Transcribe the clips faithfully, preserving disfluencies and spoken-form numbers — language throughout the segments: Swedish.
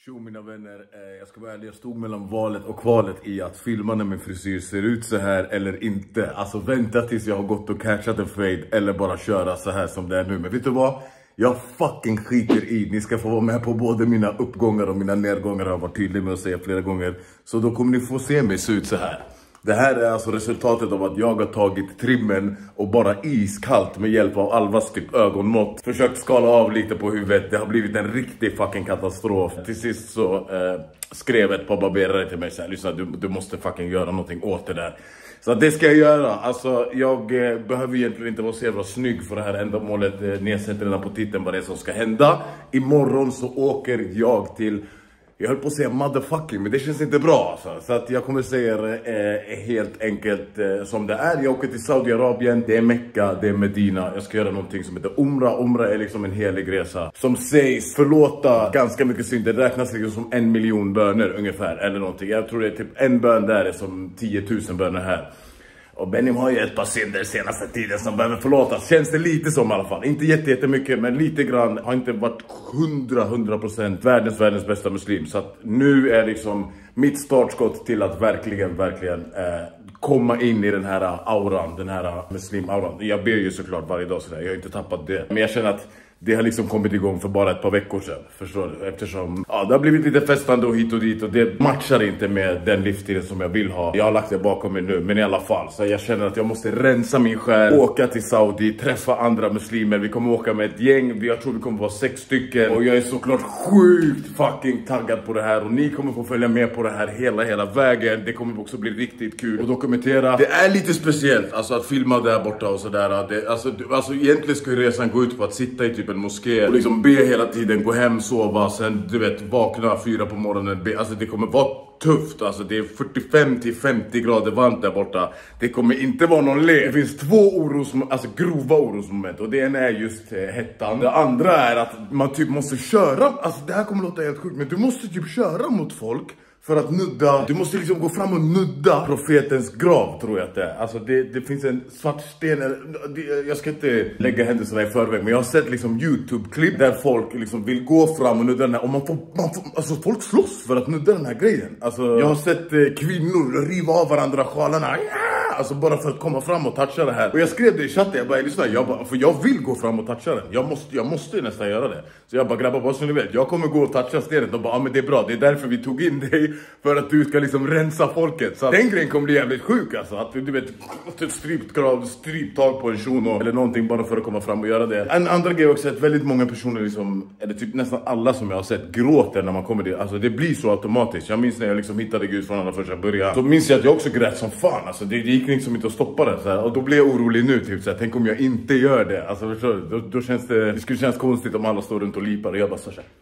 Tjo mina vänner, jag ska vara ärlig, jag stod mellan valet och kvalet i att filma när min frisyr ser ut så här eller inte. Alltså vänta tills jag har gått och catchat en fade eller bara köra så här som det är nu. Men vet du vad? Jag fucking skiter i. Ni ska få vara med på både mina uppgångar och mina nedgångar, har jag varit tydlig med att säga flera gånger. Så då kommer ni få se mig se ut så här. Det här är alltså resultatet av att jag har tagit trimmen och bara iskallt med hjälp av Alvas typ ögonmått försökt skala av lite på huvudet. Det har blivit en riktig fucking katastrof. Till sist så eh, skrev ett par barberare till mig så här: lyssna, du, du måste fucking göra någonting åt det där. Så det ska jag göra. Alltså jag eh, behöver egentligen inte vara så jävla snygg för det här ändamålet. Eh, ni sätter redan på titeln vad det är som ska hända. Imorgon så åker jag till... Jag höll på att säga motherfucking, men det känns inte bra alltså. Så att jag kommer säga det eh, helt enkelt eh, som det är. Jag åker till Saudiarabien, det är Mecka, det är Medina. Jag ska göra någonting som heter Umra. Umra är liksom en helig resa som sägs förlåta ganska mycket synd. Det räknas liksom som en miljon böner ungefär eller någonting. Jag tror det är typ en bön där är som tio tusen böner här. Och Benim har ju ett par synder senaste tiden som behöver förlåtas. Känns det lite som i alla fall. Inte jätte, jättemycket, men lite grann. Har inte varit hundra, hundra procent världens, världens bästa muslim. Så att nu är liksom mitt startskott till att verkligen, verkligen eh, komma in i den här auran. Den här muslim-auran. Jag ber ju såklart varje dag sådär. Jag har inte tappat det. Men jag känner att det har liksom kommit igång för bara ett par veckor sedan. Förstår du? Eftersom ja, det har blivit lite festande och hit och dit. Och det matchar inte med den livsstilen som jag vill ha. Jag har lagt det bakom mig nu. Men i alla fall. Så jag känner att jag måste rensa min själ. Åka till Saudi. Träffa andra muslimer. Vi kommer åka med ett gäng. Jag tror vi kommer vara sex stycken. Och jag är såklart sjukt fucking taggad på det här. Och ni kommer få följa med på det här hela, hela vägen. Det kommer också bli riktigt kul att dokumentera. Det är lite speciellt. Alltså att filma där borta och sådär. Det, alltså, alltså egentligen ska resan gå ut på att sitta i typ en moské och liksom be hela tiden, gå hem, sova, sen du vet vakna fyra på morgonen, be. Alltså det kommer vara tufft, alltså det är fyrtiofem till femtio grader varmt där borta. Det kommer inte vara någon lek. Det finns två oros, alltså grova orosmoment, och det ena är just eh, hettan. Det andra är att man typ måste köra, alltså det här kommer låta helt sjukt, men du måste typ köra mot folk för att nudda, du måste liksom gå fram och nudda profetens grav, tror jag att det är. Alltså det, det finns en svart sten, det, jag ska inte lägga händelserna i förväg, men jag har sett liksom YouTube-klipp där folk liksom vill gå fram och nudda den här, och man får, man får, alltså folk slåss för att nudda den här grejen. Alltså jag har sett eh, kvinnor riva av varandra sjalarna, ja! Alltså bara för att komma fram och toucha det här. Och jag skrev det i chatten, jag bara, lyssna, jag bara, för jag vill gå fram och toucha den. Jag måste, jag måste nästan göra det. Så jag bara, grabbar, bara så ni vet, jag kommer gå och toucha stenen. De bara, ja men det är bra, det är därför vi tog in dig. För att du ska liksom rensa folket. Så den grejen kommer bli jävligt sjuk alltså. Att du vet, ett stryptag, stryptag på en shuno eller någonting bara för att komma fram och göra det. En andra grej också, att väldigt många personer liksom, eller typ nästan alla som jag har sett, gråter när man kommer dit. Alltså det blir så automatiskt. Jag minns när jag liksom hittade Gud från alla första början. Så minns jag att jag också grät som fan. Alltså det, det gick liksom inte att stoppa det så här. Och då blev jag orolig nu typ så här, tänk om jag inte gör det. Alltså förstår du? Då, då känns det, det skulle kännas konstigt om alla står runt och lipar och jag bara så här.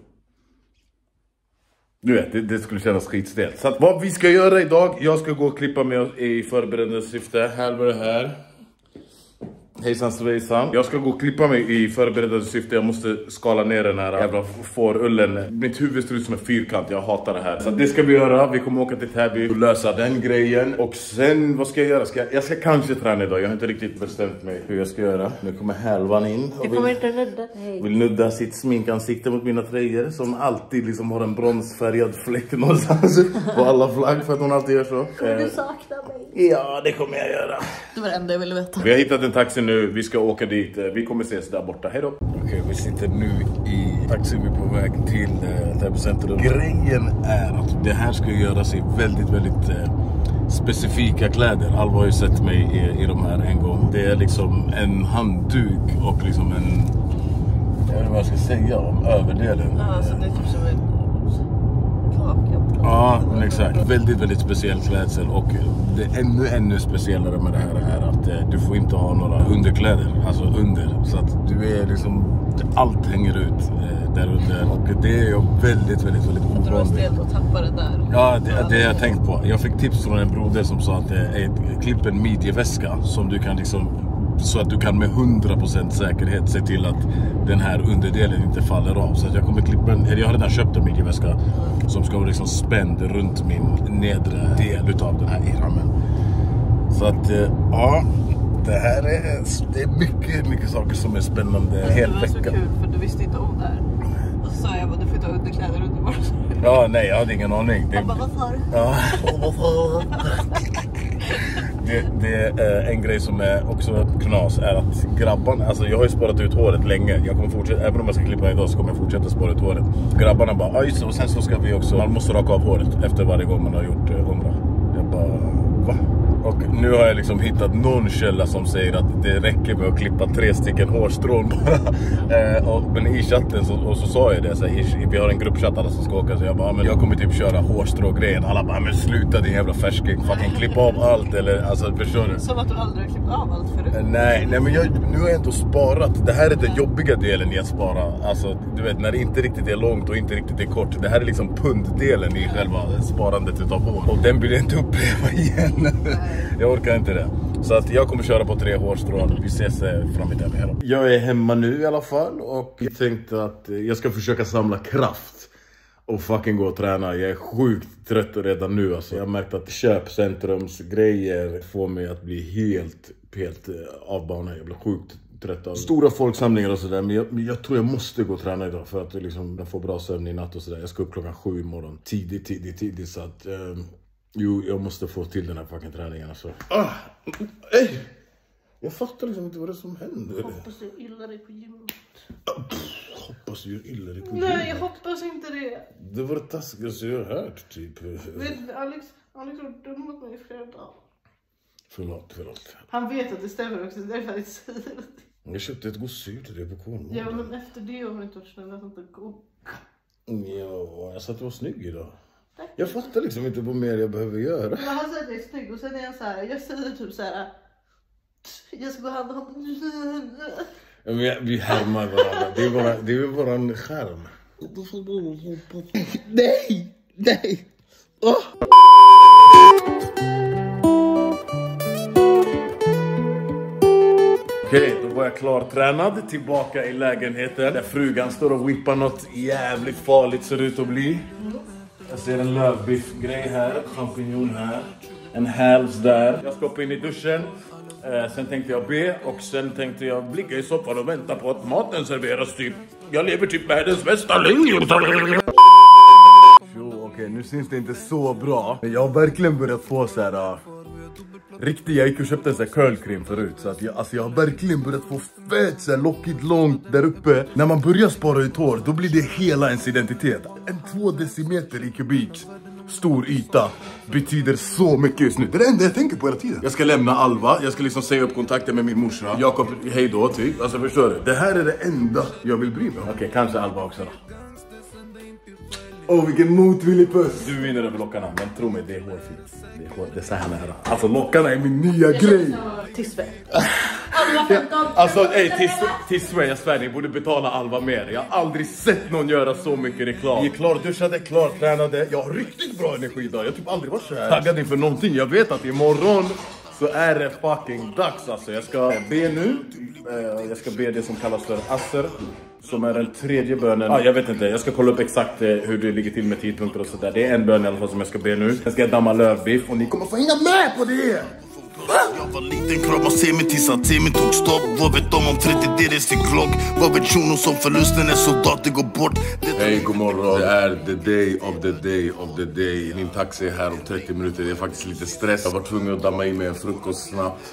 Du vet, det, det skulle kännas skitstelt. Så att vad vi ska göra idag, jag ska gå och klippa med i förberedande syfte. Här var det här. Hejsan svejsan. Jag ska gå och klippa mig i förberedande syfte. Jag måste skala ner den här jävla fårullen. Mitt huvud ser ut som en fyrkant. Jag hatar det här. Så det ska vi göra. Vi kommer åka till Täby och lösa den grejen. Och sen, vad ska jag göra? Ska jag, jag ska kanske träna idag. Jag har inte riktigt bestämt mig hur jag ska göra. Nu kommer Hälvan in. Jag kommer inte nudda. Hej. Vill nudda sitt sminkansikte mot mina tröjor. Som alltid liksom har en bronsfärgad fläck någonstans på alla flagg. För att hon alltid gör så. Kommer du sakna mig? Ja, det kommer jag göra. Det var det enda jag ville veta. Vi har hittat en taxi nu, vi ska åka dit. Vi kommer ses där borta, hej då. Okej, okay, vi sitter nu i taxi, vi är på väg till uh, Täby centrum. Grejen är att det här ska göras i väldigt, väldigt uh, specifika kläder. Alva har ju sett mig i, i de här en gång. Det är liksom en handduk och liksom en, jag vet inte vad jag ska säga om överdelen. Ja, alltså det är typ som en ja, men exakt. Väldigt, väldigt speciell klädsel. Och det är ännu, ännu speciellare med det här är att eh, du får inte ha några underkläder. Alltså under. Så att du är liksom, allt hänger ut eh, där under. Och det är jag väldigt, väldigt, väldigt ovanligt. Jag tror det är stelt att tappa det där. Ja, det, det har jag tänkt på. Jag fick tips från en broder som sa att det är ett, klipp en midjeväska som du kan liksom, så att du kan med hundra procent säkerhet se till att den här underdelen inte faller av. Så att jag kommer klippa en, eller jag har redan köpt en midjeväska mm. som ska vara liksom spänd runt min nedre del utav den här ihrammen. Så att, ja, det här är, det är mycket, mycket saker som är spännande hela veckan. Det var så kul för du visste inte om det här. Och så sa jag bara, du får ta underkläder under bara. Ja, nej, jag hade ingen aning. Det... Han bara, vad sa du? Ja. det, det är en grej som är också knas är att grabbarna, alltså jag har ju sparat ut håret länge. Jag kommer fortsätta, även om jag ska klippa idag så kommer jag fortsätta spara ut håret. Grabbarna bara, ja just det, och sen så ska vi också, man måste raka av håret efter varje gång man har gjort eh, umra. Jag bara, va? Och nu har jag liksom hittat någon källa som säger att det räcker med att klippa tre stycken hårstrån bara. eh, och, men i chatten så, och så sa jag det, så här, i, vi har en gruppchatt alla som ska åka, så jag bara, men jag kommer typ köra hårstrå-grejen. Alla bara, men sluta din jävla färsking, fucking klippa av allt eller, alltså förstår du? Som att du aldrig har klippt av allt förut. Eh, nej, nej men jag, nu har jag inte sparat. Det här är den jobbiga delen i att spara. Alltså du vet, när det inte riktigt är långt och inte riktigt är kort. Det här är liksom punddelen i själva sparandet utav hår. Och den vill jag inte uppleva igen. Jag orkar inte det. Så att jag kommer köra på tre hårstrån. Vi ses fram i den här. Jag är hemma nu i alla fall. Och jag tänkte att jag ska försöka samla kraft och fucking gå och träna. Jag är sjukt trött redan nu alltså. Jag har märkt att köpcentrums grejer får mig att bli helt, helt avbanad. Jag blir sjukt trött av stora folksamlingar och sådär. Men jag, men jag tror jag måste gå och träna idag för att liksom, jag får bra sömn i natt och sådär. Jag ska upp klockan sju imorgon. Tidigt, tidigt, tidigt. Så att... Um, Jo, jag måste få till den här fucking träningen alltså. Ah, ey! Jag fattar liksom inte vad det är som händer. Hoppas du illa dig på gymmet. Ah, pff, hoppas du gör illa dig på gymmet. Nej, jag hoppas inte det. Det var det taskigaste jag har hört typ. Vet, Alex, Alex har dummat mig i flera dagar. Förlåt, förlåt. Han vet att det stämmer också, det är därför jag inte säger det. Jag köpte ett gosedjur till dig på Kornmål. Ja, men efter det har du inte varit snäll att inte gå. Ja, jag sa att du var snygg idag. Tack. Jag fattar liksom inte vad mer jag behöver göra. Men han säger att jag är snygg och sen är jag så här, jag säger typ så här. Jag ska gå hand i hand. Ja, men jag, vi härmar varandra. Det är bara, det är bara en skärm. Nej, nej. Oh. Okej, då var jag klartränad tillbaka i lägenheten där frugan står och whippar något jävligt farligt ser ut att bli. Jag ser en lövbiffgrej här, champinjon här, en häls där. Jag ska upp in i duschen, eh, sen tänkte jag be och sen tänkte jag ligga i soffan och vänta på att maten serveras typ. Jag lever typ världens bästa liv. Jo, okej, okay, nu syns det inte så bra. Men jag har verkligen börjat få så här... Uh, riktigt, jag gick och köpte en sån här curlcream förut. Så att jag, alltså jag har verkligen börjat få fett så här lockigt långt där uppe. När man börjar spara ut hår, då blir det hela ens identitet. En två decimeter i kubik stor yta betyder så mycket just nu. Det är det enda jag tänker på hela tiden. Jag ska lämna Alva, jag ska liksom säga upp kontakten med min morsa. Jakob, hej då typ. Alltså förstår du, det här är det enda jag vill bry mig om. Okej, okay, kanske Alva också då. Åh, oh, vilken motvillig puss. Du vinner över lockarna, men tro mig, det är hårfint. Det är, hår, det är så här nära. Alltså lockarna är min nya jag grej. Tissve. Ja, alltså, ey, Tissve, jag svär, ni borde betala Alva mer. Jag har aldrig sett någon göra så mycket reklam. Vi är klarduschade, klartränade. Jag har riktigt bra energi idag. Jag har typ aldrig varit så här taggad inför någonting. Jag vet att imorgon så är det fucking dags alltså. Jag ska be nu. Jag ska be det som kallas för Asser. Som är den tredje bönen. Ah, jag vet inte, jag ska kolla upp exakt eh, hur det ligger till med tidpunkter och sådär. Det är en bön i alla fall som jag ska be nu. Sen ska jag damma lövbiff och ni kommer få hänga med på det! Jag var liten, krama se mig tills att se mig tog stopp. Vad vet de om trettio D D sin klock? Vad vet shunon som förlusten är soldat, det går bort. Hej, god morgon. Det är the day of the day of the day. Min taxi är här om trettio minuter. Det är faktiskt lite stress. Jag var tvungen att damma i mig en frukost snabbt.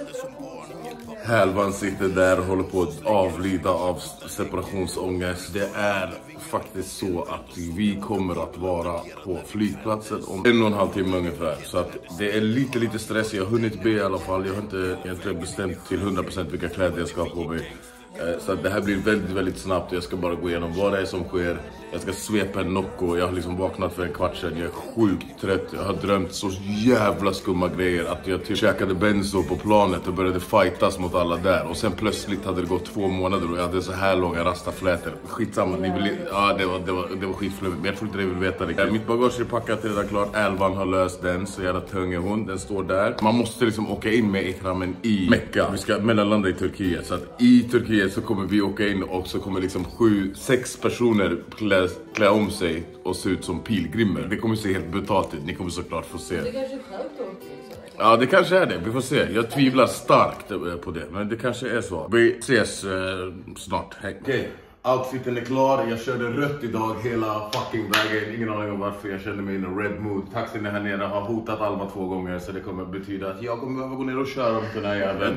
Hälvan sitter där och håller på att avlida av separationsångest. Det är faktiskt så att vi kommer att vara på flygplatsen om en och en halv timme ungefär. Så att det är lite lite stress. Jag har hunnit be i alla fall. Jag har inte egentligen bestämt till hundra procent vilka kläder jag ska ha på mig. Så att det här blir väldigt väldigt snabbt. Jag ska bara gå igenom vad det är som sker. Jag ska svepa en Nocco. Jag har liksom vaknat för en kvart sedan. Jag är sjukt trött. Jag har drömt så jävla skumma grejer att jag typ käkade benzo på planet och började fightas mot alla där. Och sen plötsligt hade det gått två månader och jag hade så här långa rastaflätor. Skitsamma, ni vill... Ja, det var, det var, det var skitflummigt. Men jag tror inte ni vill veta det. Mitt bagage är packat redan klart. Elvan har löst den. Så jävla tung är hon. Den står där. Man måste liksom åka in med ikramen i Mecka. Vi ska mellanlanda i Turkiet. Så att i Turkiet så kommer vi åka in och så kommer liksom sju, sex personer klä, klä om sig och se ut som pilgrimer. Det kommer se helt brutalt ut. Ni kommer såklart få se. Det kanske är skönt då. Ja, det kanske är det. Vi får se. Jag tvivlar starkt på det. Men det kanske är så. Vi ses eh, snart. Hej. Okej. Outfiten är klar, jag körde rött idag hela fucking vägen. Ingen aning om varför, jag kände mig i en red mood. Taxin är här nere, har hotat Alma två gånger. Så det kommer betyda att jag kommer behöva gå ner och köra om den här jäveln.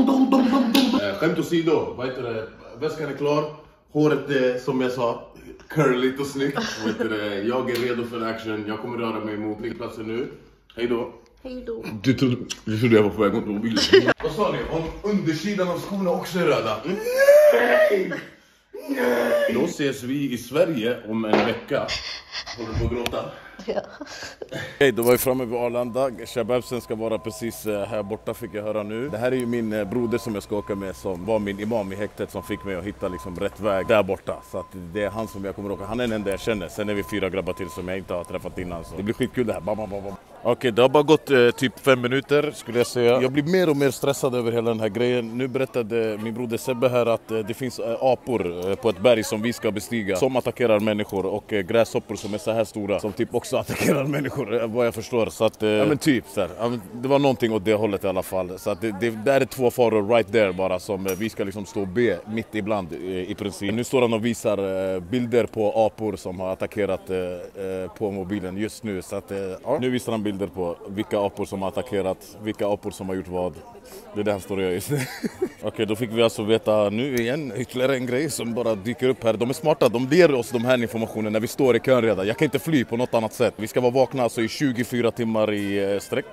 äh, Skämt åsido, vad heter det? Väskan är klar. Håret är som jag sa, curligt och snyggt. Vad heter det? Jag är redo för action, jag kommer röra mig mot flygplatsen nu. Hej då. Hej då. Du trodde, du trodde jag var på väg mot mobilen. Vad sa ni? Om undersidan av skorna också är röda? Nej! Nej! Då ses vi i Sverige om en vecka. Håller du på att gråta? Ja. Hej, då var vi framme vid Arlanda. Shababsen ska vara precis här borta, fick jag höra nu. Det här är ju min broder som jag ska åka med, som var min imam i häktet, som fick mig att hitta liksom rätt väg där borta. Så att det är han som jag kommer att åka. Han är den enda jag känner. Sen är vi fyra grabbar till som jag inte har träffat innan. Så det blir skitkul det här. Bam, bam, bam. Okej, okay, det har bara gått eh, typ fem minuter skulle jag säga. Jag blir mer och mer stressad över hela den här grejen. Nu berättade min broder Sebbe här att eh, det finns eh, apor eh, på ett berg som vi ska bestiga, som attackerar människor, och eh, gräshoppor som är så här stora som typ också attackerar människor, vad jag förstår. Så att, eh, ja men typ så här, ja, men det var någonting åt det hållet i alla fall. Så att det, det där är två faror right there bara, som eh, vi ska liksom stå och be mitt ibland eh, i princip. Nu står han och visar eh, bilder på apor som har attackerat eh, eh, på mobilen just nu. Så att, eh, ja, nu visar han bilder på vilka apor som har attackerat, vilka apor som har gjort vad. Det är det han står och gör just nu. Okej, okay, då fick vi alltså veta nu igen ytterligare en grej som bara dyker upp här. De är smarta, de ger oss de här informationen när vi står i kön redan. Jag kan inte fly på något annat sätt. Vi ska vara vakna alltså i tjugofyra timmar i eh, sträck.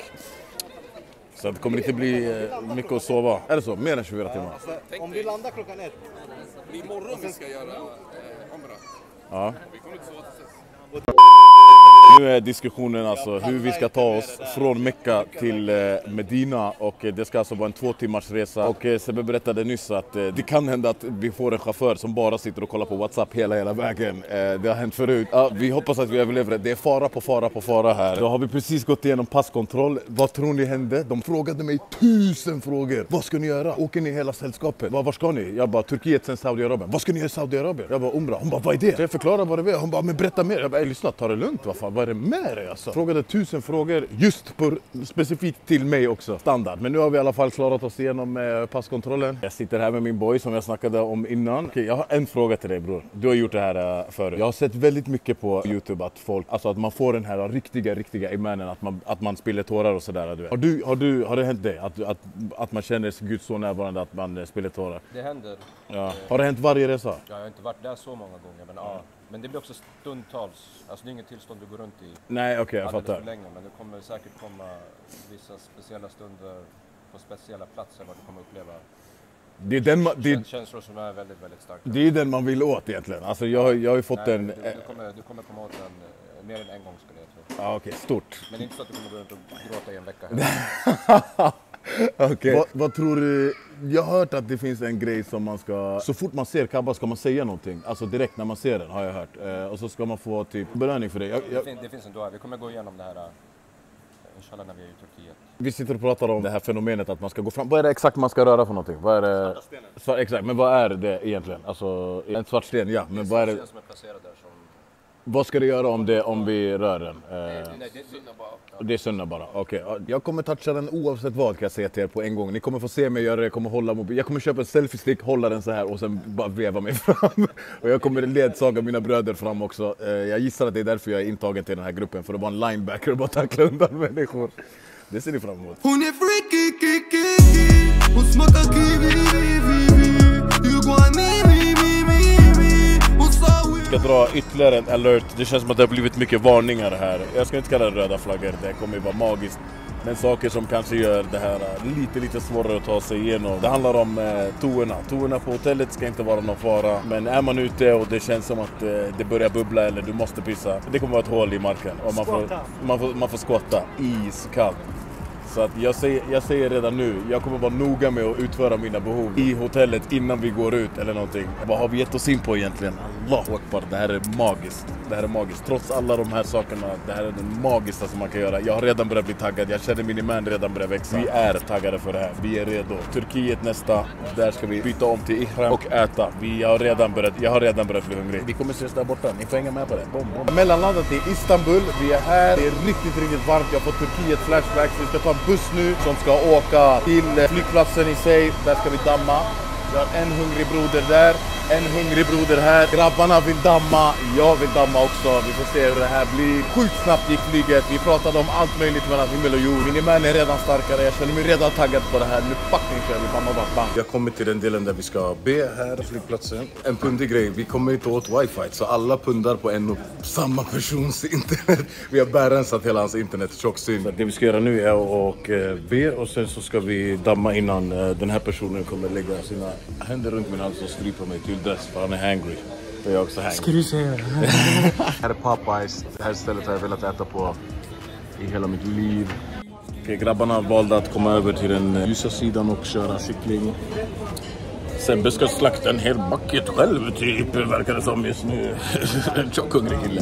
Så det kommer inte bli eh, mycket att sova. Är det så? Mer än tjugofyra timmar? Ja, om vi landar klockan ett. Imorgon vi ska göra eh, omra. Ja. Vi kommer inte sova till sex. Nu är diskussionen alltså hur vi ska ta oss från Mecka till Medina, och det ska alltså vara en två timmars resa. Och Sebbe berättade nyss att det kan hända att vi får en chaufför som bara sitter och kollar på WhatsApp hela hela vägen. Det har hänt förut. Ja, vi hoppas att vi överlever. Det är fara på fara på fara här. Då har vi precis gått igenom passkontroll. Vad tror ni hände? De frågade mig tusen frågor. Vad ska ni göra? Åker ni hela sällskapet? Var, var ska ni? Jag bara Turkiet sen Saudiarabien. Vad ska ni göra i Saudiarabien? Jag bara Umra. Hon bara vad är det? Så jag förklarar vad det är. Hon bara men berätta mer. Jag bara lyssna, ta det lugnt. Vad fan, vad är det med dig alltså? Frågade tusen frågor just på, specifikt till mig också. Standard. Men nu har vi i alla fall klarat oss igenom eh, passkontrollen. Jag sitter här med min boy som jag snackade om innan. Okej, jag har en fråga till dig bror. Du har gjort det här uh, förut. Jag har sett väldigt mycket på YouTube att folk, alltså att man får den här riktiga, riktiga imanen, att man, att man spiller tårar och sådär. Du har, du, har, du, har det hänt dig? Att, att, att man känner sig Gud så närvarande att man uh, spiller tårar? Det händer. Ja. Har det hänt varje resa? Ja, jag har inte varit där så många gånger, men ja. Men det blir också stundtals. Alltså det är inget tillstånd du går runt i. Nej, okej, okay, jag fattar. För länge, men det kommer säkert komma vissa speciella stunder på speciella platser där du kommer uppleva det är den ma- det, känslor som är väldigt, väldigt starka. Det är den man vill åt egentligen. Alltså jag, jag har ju fått Nej, en... Du, du, kommer, du kommer komma åt den mer än en gång skulle jag tro. Ja, okej, okay, stort. Men det är inte så att du kommer gå runt och gråta i en vecka. Okay. Vad, vad tror du? Jag har hört att det finns en grej som man ska... Så fort man ser Kaaba ska man säga någonting. Alltså direkt när man ser den har jag hört. Eh, och så ska man få typ belöning för det. Jag, jag... Det, finns, det finns en dua. Vi kommer gå igenom det här inshallah när vi är i Turkiet. Vi sitter och pratar om det här fenomenet att man ska gå fram. Vad är det exakt man ska röra för någonting? Vad är det? Svarta stenen. Svar, exakt, men vad är det egentligen? Alltså en svart sten, ja. Men vad är det? Som är placerad där som... Vad ska du göra om, det, om vi rör den? Eh... Nej, det, det, det, Det är sunna bara, okej. Okay. Jag kommer toucha den oavsett vad kan jag säga till er på en gång. Ni kommer få se mig göra det, jag kommer hålla mobil. Jag kommer köpa en selfie-stick, hålla den så här och sen bara veva mig fram. Och jag kommer ledsaga mina bröder fram också. Jag gissar att det är därför jag är intagen till den här gruppen. För att vara en linebacker och bara tackla undan människor. Det ser ni fram emot. Hon är freaky, kiki, kiki. Hon smakar kiwi, you got me, me, me, me, me. Hon sa Jag ska dra ytterligare en alert. Det känns som att det har blivit mycket varningar här. Jag ska inte kalla det röda flaggor, det kommer ju vara magiskt. Men saker som kanske gör det här lite lite svårare att ta sig igenom. Det handlar om eh, toorna. Toorna på hotellet ska inte vara någon fara. Men är man ute och det känns som att eh, det börjar bubbla eller du måste pissa, det kommer vara ett hål i marken. Och man får, man får, man får skotta iskallt. Så att jag, säger, jag säger redan nu, jag kommer vara noga med att utföra mina behov i hotellet innan vi går ut eller någonting. Vad har vi gett oss in på egentligen? Allahu Akbar, det här är magiskt. Det här är magiskt. Trots alla de här sakerna, det här är det magiska som man kan göra. Jag har redan börjat bli taggad, jag känner min iman redan börja växa. Vi är taggade för det här, vi är redo. Turkiet nästa, där ska vi byta om till ihram och äta. Vi har redan börjat, jag har redan börjat bli hungrig. Vi kommer ses där borta, ni får hänga med på det. Bom, bom. Mellanlandet i Istanbul, vi är här. Det är riktigt, riktigt varmt. Jag har fått Turkiet flashbacks. Vi ska ta en buss nu som ska åka till flygplatsen i sig. Där ska vi damma. Vi har en hungrig broder där. En hungrig broder här. Grabbarna vill damma, jag vill damma också. Vi får se hur det här blir. Sjukt snabbt gick flyget. Vi pratade om allt möjligt mellan himmel och jord. Min man är redan starkare. Jag känner mig redan taggad på det här. Nu fucking kör vi. Bam, bam, bam. Vi har kommit till den delen där vi ska be här på flygplatsen. En pundig grej. Vi kommer inte åt wifi. Så alla pundar på en och samma persons internet. Vi har bärrensat hela hans internet. Tjock synd. Det vi ska göra nu är att be. Och sen så ska vi damma innan den här personen kommer lägga sina händer runt min hals och strypa mig till dess. För han är hangry. Jag är också hangry. Ska du säga det? Här är Popeyes. Det här stället har jag velat äta på i hela mitt liv. Okej, grabbarna valde att komma över till den ljusa sidan och köra cykling. Sebbe ska slakta en hel bucket själv typ, verkar det som just nu. En tjock hungrig kille.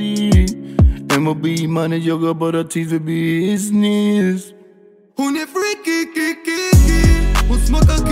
M O B mannen joggar bara tid för business. Hon är freaky, kiki, hon smakar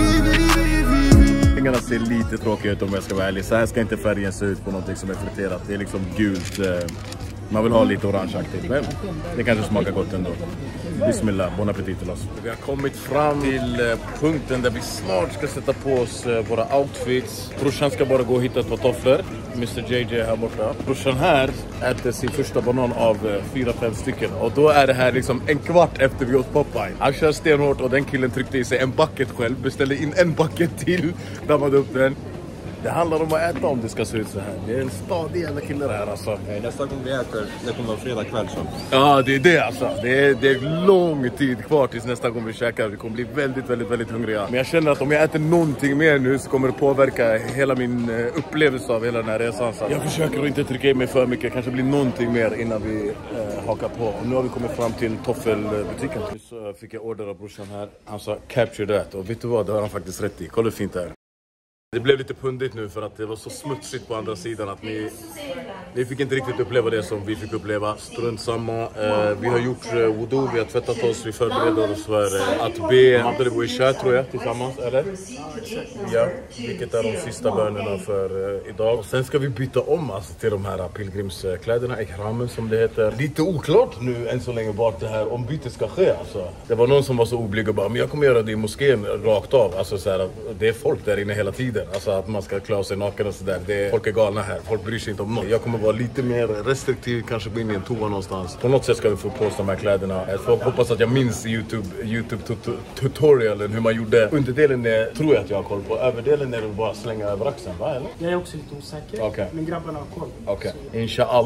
kiwi. Pengarna ser lite tråkiga ut om jag ska vara ärlig. Så här ska inte färgen se ut på någonting som är friterat. Det är liksom gult. Man vill ha lite orangeaktigt, men det kanske smakar gott ändå. Bismillah, bon appetit till oss. Vi har kommit fram till punkten där vi snart ska sätta på oss våra outfits. Brorsan ska bara gå och hitta ett par tofflor. mister J J här borta. Brorsan här äter sin första banan av fyra, fem stycken. Och då är det här liksom en kvart efter vi åt Popeye. Han kör stenhårt och den killen tryckte i sig en bucket själv. Beställde in en bucket till. Dammade upp den. Det handlar om att äta om det ska se ut så här. Det är en stadig jävla kille här alltså. Nej, nästa gång vi äter, det kommer vara fredag kväll så. Ja, det är det alltså. Det är, det är lång tid kvar tills nästa gång vi käkar. Vi kommer bli väldigt, väldigt, väldigt hungriga. Men jag känner att om jag äter någonting mer nu så kommer det påverka hela min upplevelse av hela den här resan. Så jag försöker att inte trycka i mig för mycket. Kanske blir någonting mer innan vi eh, hakar på. Och nu har vi kommit fram till toffelbutiken. Så fick jag order av brorsan här. Han sa capture that. Och vet du vad, det har han faktiskt rätt i. Kolla hur fint det är. Det blev lite pundigt nu för att det var så smutsigt på andra sidan att ni, ni fick inte riktigt uppleva det som vi fick uppleva. Strunt samma. Eh, vi har gjort eh, wudu, vi har tvättat oss, vi förbereder oss för eh, att be Abdel Isha tror jag tillsammans, eller? Ja, vilket är de sista bönerna för eh, idag. Och sen ska vi byta om alltså, till de här pilgrimskläderna, ihramen som det heter. Lite oklart nu än så länge vart det här ombytet ska ske alltså. Det var någon som var så oblyg och bara, men jag kommer göra det i moskén rakt av. Alltså så här, det är folk där inne hela tiden. Alltså att man ska klä sig naken och sådär. Det, folk är galna här. Folk bryr sig inte om något. Jag kommer vara lite mer restriktiv. Kanske gå in i en toa någonstans. På något sätt ska vi få på oss de här kläderna. Jag hoppas att jag minns YouTube, YouTube tut tutorialen hur man gjorde. Underdelen är, tror jag att jag har koll på. Överdelen är det bara slänga över axeln, va? Eller? Jag är också lite osäker. Okay. Men grabbarna har koll. Okej. Okay.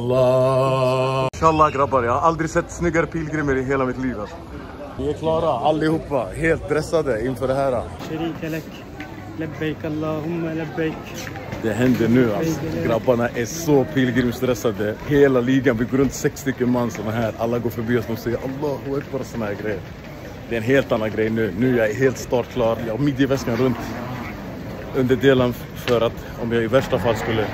Inshallah. Inshallah grabbar. Jag har aldrig sett snyggare pilgrimer i hela mitt liv. Alltså. Vi är klara allihopa. Helt dressade inför det här. Sharika lek. Labbaik Allahumma labbaik. Det händer nu alltså. Grabbarna är så pilgrimstressade. Hela ligan, vi går runt sex stycken man som är här. Alla går förbi oss och säger Allahu Akbar och såna här grejer. Det är en helt annan grej nu. Nu är jag helt startklar. Jag har midjeväskan runt under delen för att om jag i värsta fall skulle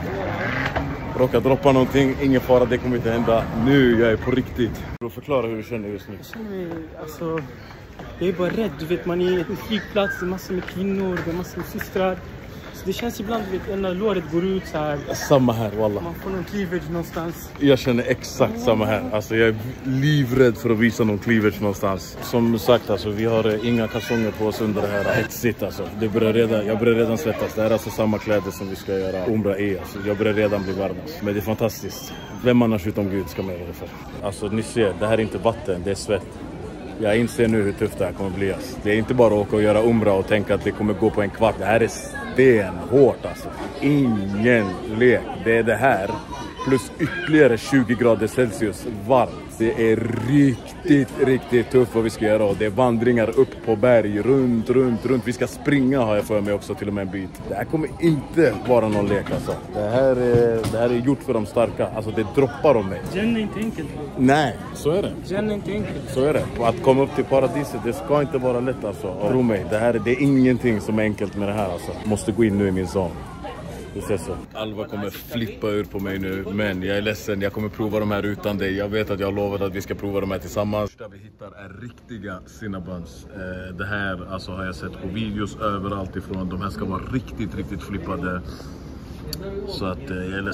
råka droppa någonting, ingen fara, det kommer inte hända. Nu jag är på riktigt. Du förklara hur du känner just nu. Jag känner mig, alltså, jag är bara rädd. Du vet, man är i en flygplats, det är massor med kvinnor, det är massor med systrar. Så det känns ibland, du vet, när låret går ut så här. Samma här, wallah. Man får någon cleavage någonstans. Jag känner exakt samma här. Alltså jag är livrädd för att visa någon cleavage någonstans. Som sagt, alltså vi har inga kalsonger på oss under det här. Hetsigt alltså. Det börjar redan, jag börjar redan svettas. Det här är alltså samma kläder som vi ska göra umra i. Alltså, jag börjar redan bli varm. Men det är fantastiskt. Vem annars utom Gud ska man göra det för? Alltså ni ser, det här är inte vatten, det är svett. Jag inser nu hur tufft det här kommer bli. Alltså. Det är inte bara att åka och göra umra och tänka att det kommer gå på en kvart. Det här är stenhårt alltså. Ingen lek. Det är det här plus ytterligare tjugo grader Celsius varmt. Det är riktigt, riktigt tufft vad vi ska göra. Och det är vandringar upp på berg, runt, runt, runt. Vi ska springa har jag för mig också till och med en bit. Det här kommer inte vara någon lek alltså. Det här är, det här är gjort för de starka. Alltså det droppar om mig. Jannah är inte enkelt. Nej, så är det. Jannah är inte enkelt. Så är det. Att komma upp till paradiset, det ska inte vara lätt alltså. Och tro mig, det här det är ingenting som är enkelt med det här alltså. Måste gå in nu i min zon. Det ser så. Alva kommer flippa ur på mig nu, men jag är ledsen, jag kommer prova de här utan dig. Jag vet att jag har lovat att vi ska prova de här tillsammans. Det vi hittar är riktiga cinnabuns. Eh, det här alltså har jag sett på videos överallt ifrån. De här ska vara riktigt, riktigt flippade. Så att eh, jag är ledsen.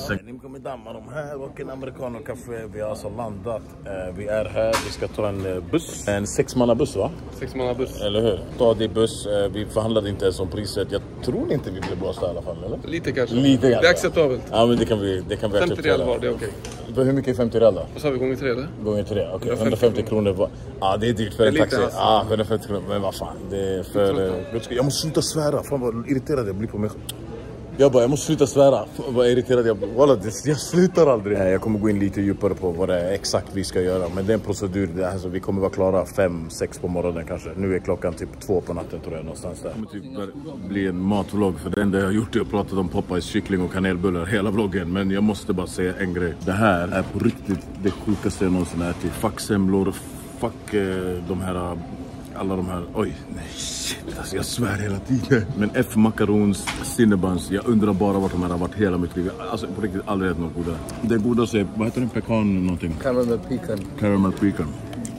kommer damma de här och en americano-café. Vi har alltså landat. Eh, vi är här, vi ska ta en eh, buss. En sexmannabuss va? Sexmannabuss. Eller hur? Ta det buss. Eh, vi förhandlade inte ens om priset. Jag tror inte vi blev blåsta i alla fall, eller? Lite kanske. Lite grann. Det är acceptabelt. Ja, men det kan vi, det kan vi femtio acceptera. real var, det är okej. Okay. Hur mycket är femtio real då? Vad sa vi, gånger tre eller? Gånger tre, okej. Okay. hundrafemtio hundrafemtio kronor var... Ja, det är dyrt för Det är en lite taxi. alltså. Ja, hundrafemtio kronor. Men vad fan, det är för... Eh, jag måste sluta svära. Fan vad irriterad jag blir på mig. Jag bara, jag måste sluta svära. Vad irriterad jag blir. Walla, jag slutar aldrig. Jag kommer gå in lite djupare på vad det är exakt vi ska göra. Men det är en procedur. Det är alltså, vi kommer vara klara fem, sex på morgonen kanske. Nu är klockan typ två på natten tror jag någonstans där. Det kommer typ bli en matvlogg. För det enda jag har gjort är att prata om Popeyes kyckling och kanelbullar hela vloggen. Men jag måste bara säga en grej. Det här är på riktigt det sjukaste jag någonsin ätit. Fuck semlor, fuck eh, de här... Alla de här, oj, nej shit, alltså jag svär hela tiden. Men F-makarons, cinnabons, jag undrar bara vart de här har varit hela mitt liv. Alltså på riktigt aldrig ätit något godare. Det godaste är, vad heter det, pekan någonting? Caramel pecan. Caramel pecan.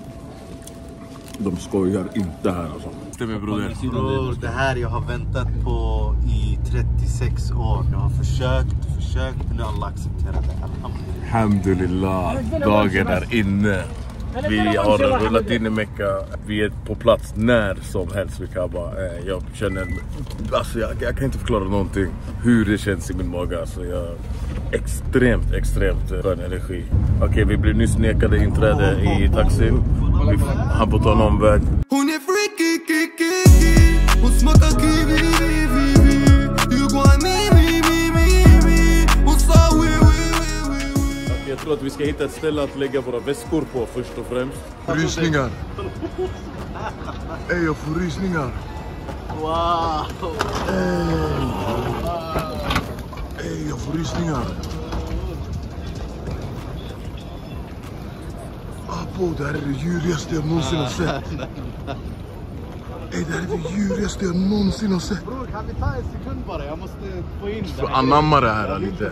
De skojar inte här alltså. Stämmer broder. Bror, det här jag har väntat på i trettiosex år. Jag har försökt, försökt, nu har alla accepterat det. Alhamdulillah, dagen är inne. Vi har rullat in i Mecka. Vi är på plats när som helst vid Kaaba. Jag känner, alltså jag, jag kan inte förklara någonting hur det känns i min mage. Alltså jag extremt, extremt skön energi. Okej, okay, vi blir nyss nekade inträde i taxin. Vi har fått ta en omväg. Hon är freaky, kiki. Hon smakar kiwi, you go me, me, me, me, me. Hon sa we, we. Jag tror att vi ska hitta ett ställe att lägga våra väskor på först och främst. Rysningar. Ey, jag får rysningar. Wow! Ey, jag får rysningar. Apo, det här är det djurigaste jag någonsin har sett. Ey, det här är det djurigaste jag någonsin har sett. Bror, kan vi ta en sekund bara? Jag måste få in det. Anamma det här lite.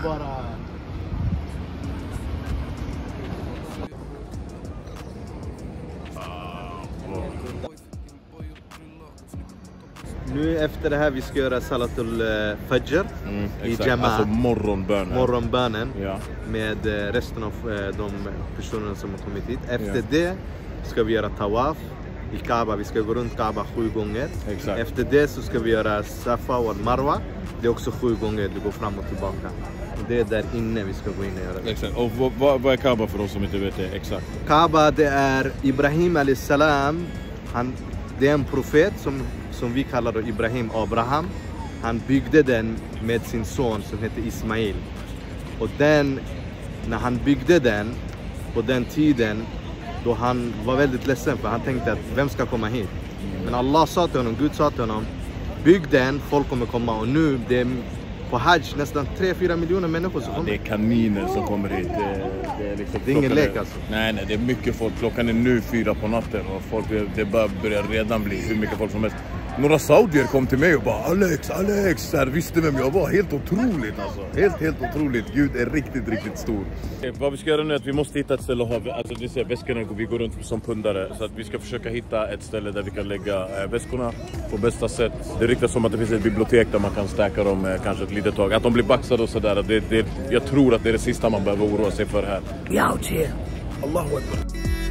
Nu efter det här vi ska göra salatul fajr mm, i Jama'a. Alltså morgonbönen. Morgonbönen ja. Med resten av de personerna som har kommit hit. Efter ja. det ska vi göra tawaf i Kaaba. Vi ska gå runt Kaaba sju gånger. Exakt. Efter det så ska vi göra Safa och Marwa. Det är också sju gånger, du går fram och tillbaka. Det är där inne vi ska gå in och göra det. Exakt. Och vad, vad är Kaaba för de som inte vet det exakt? Kaaba, det är Ibrahim alayhis salam. Han, det är en profet som, som vi kallar då Ibrahim Abraham. Han byggde den med sin son som heter Ismail. Och den, när han byggde den på den tiden, då han var väldigt ledsen för han tänkte att vem ska komma hit? Men Allah sa till honom, Gud sa till honom, bygg den, folk kommer komma. Och nu det är på Hajj nästan tre fyra miljoner människor som ja, kommer. det är kaniner som kommer hit. Det, det är, liksom det är ingen lek alltså. Nej, nej, det är mycket folk. Klockan är nu fyra på natten och folk, det bara börjar redan bli hur mycket folk som helst. Några saudier kom till mig och bara Alex, Alex, så här, visste vem jag var. Helt otroligt alltså. Helt, helt otroligt. Gud är riktigt, riktigt stor. Okay, vad vi ska göra nu är att vi måste hitta ett ställe att ha, alltså det ser väskorna, vi går runt som pundare. Så att vi ska försöka hitta ett ställe där vi kan lägga äh, väskorna på bästa sätt. Det riktas som att det finns ett bibliotek där man kan stacka dem äh, kanske ett litet tag. Att de blir baxade och sådär. Det, det, jag tror att det är det sista man behöver oroa sig för här. We out here. Allahu Akbar.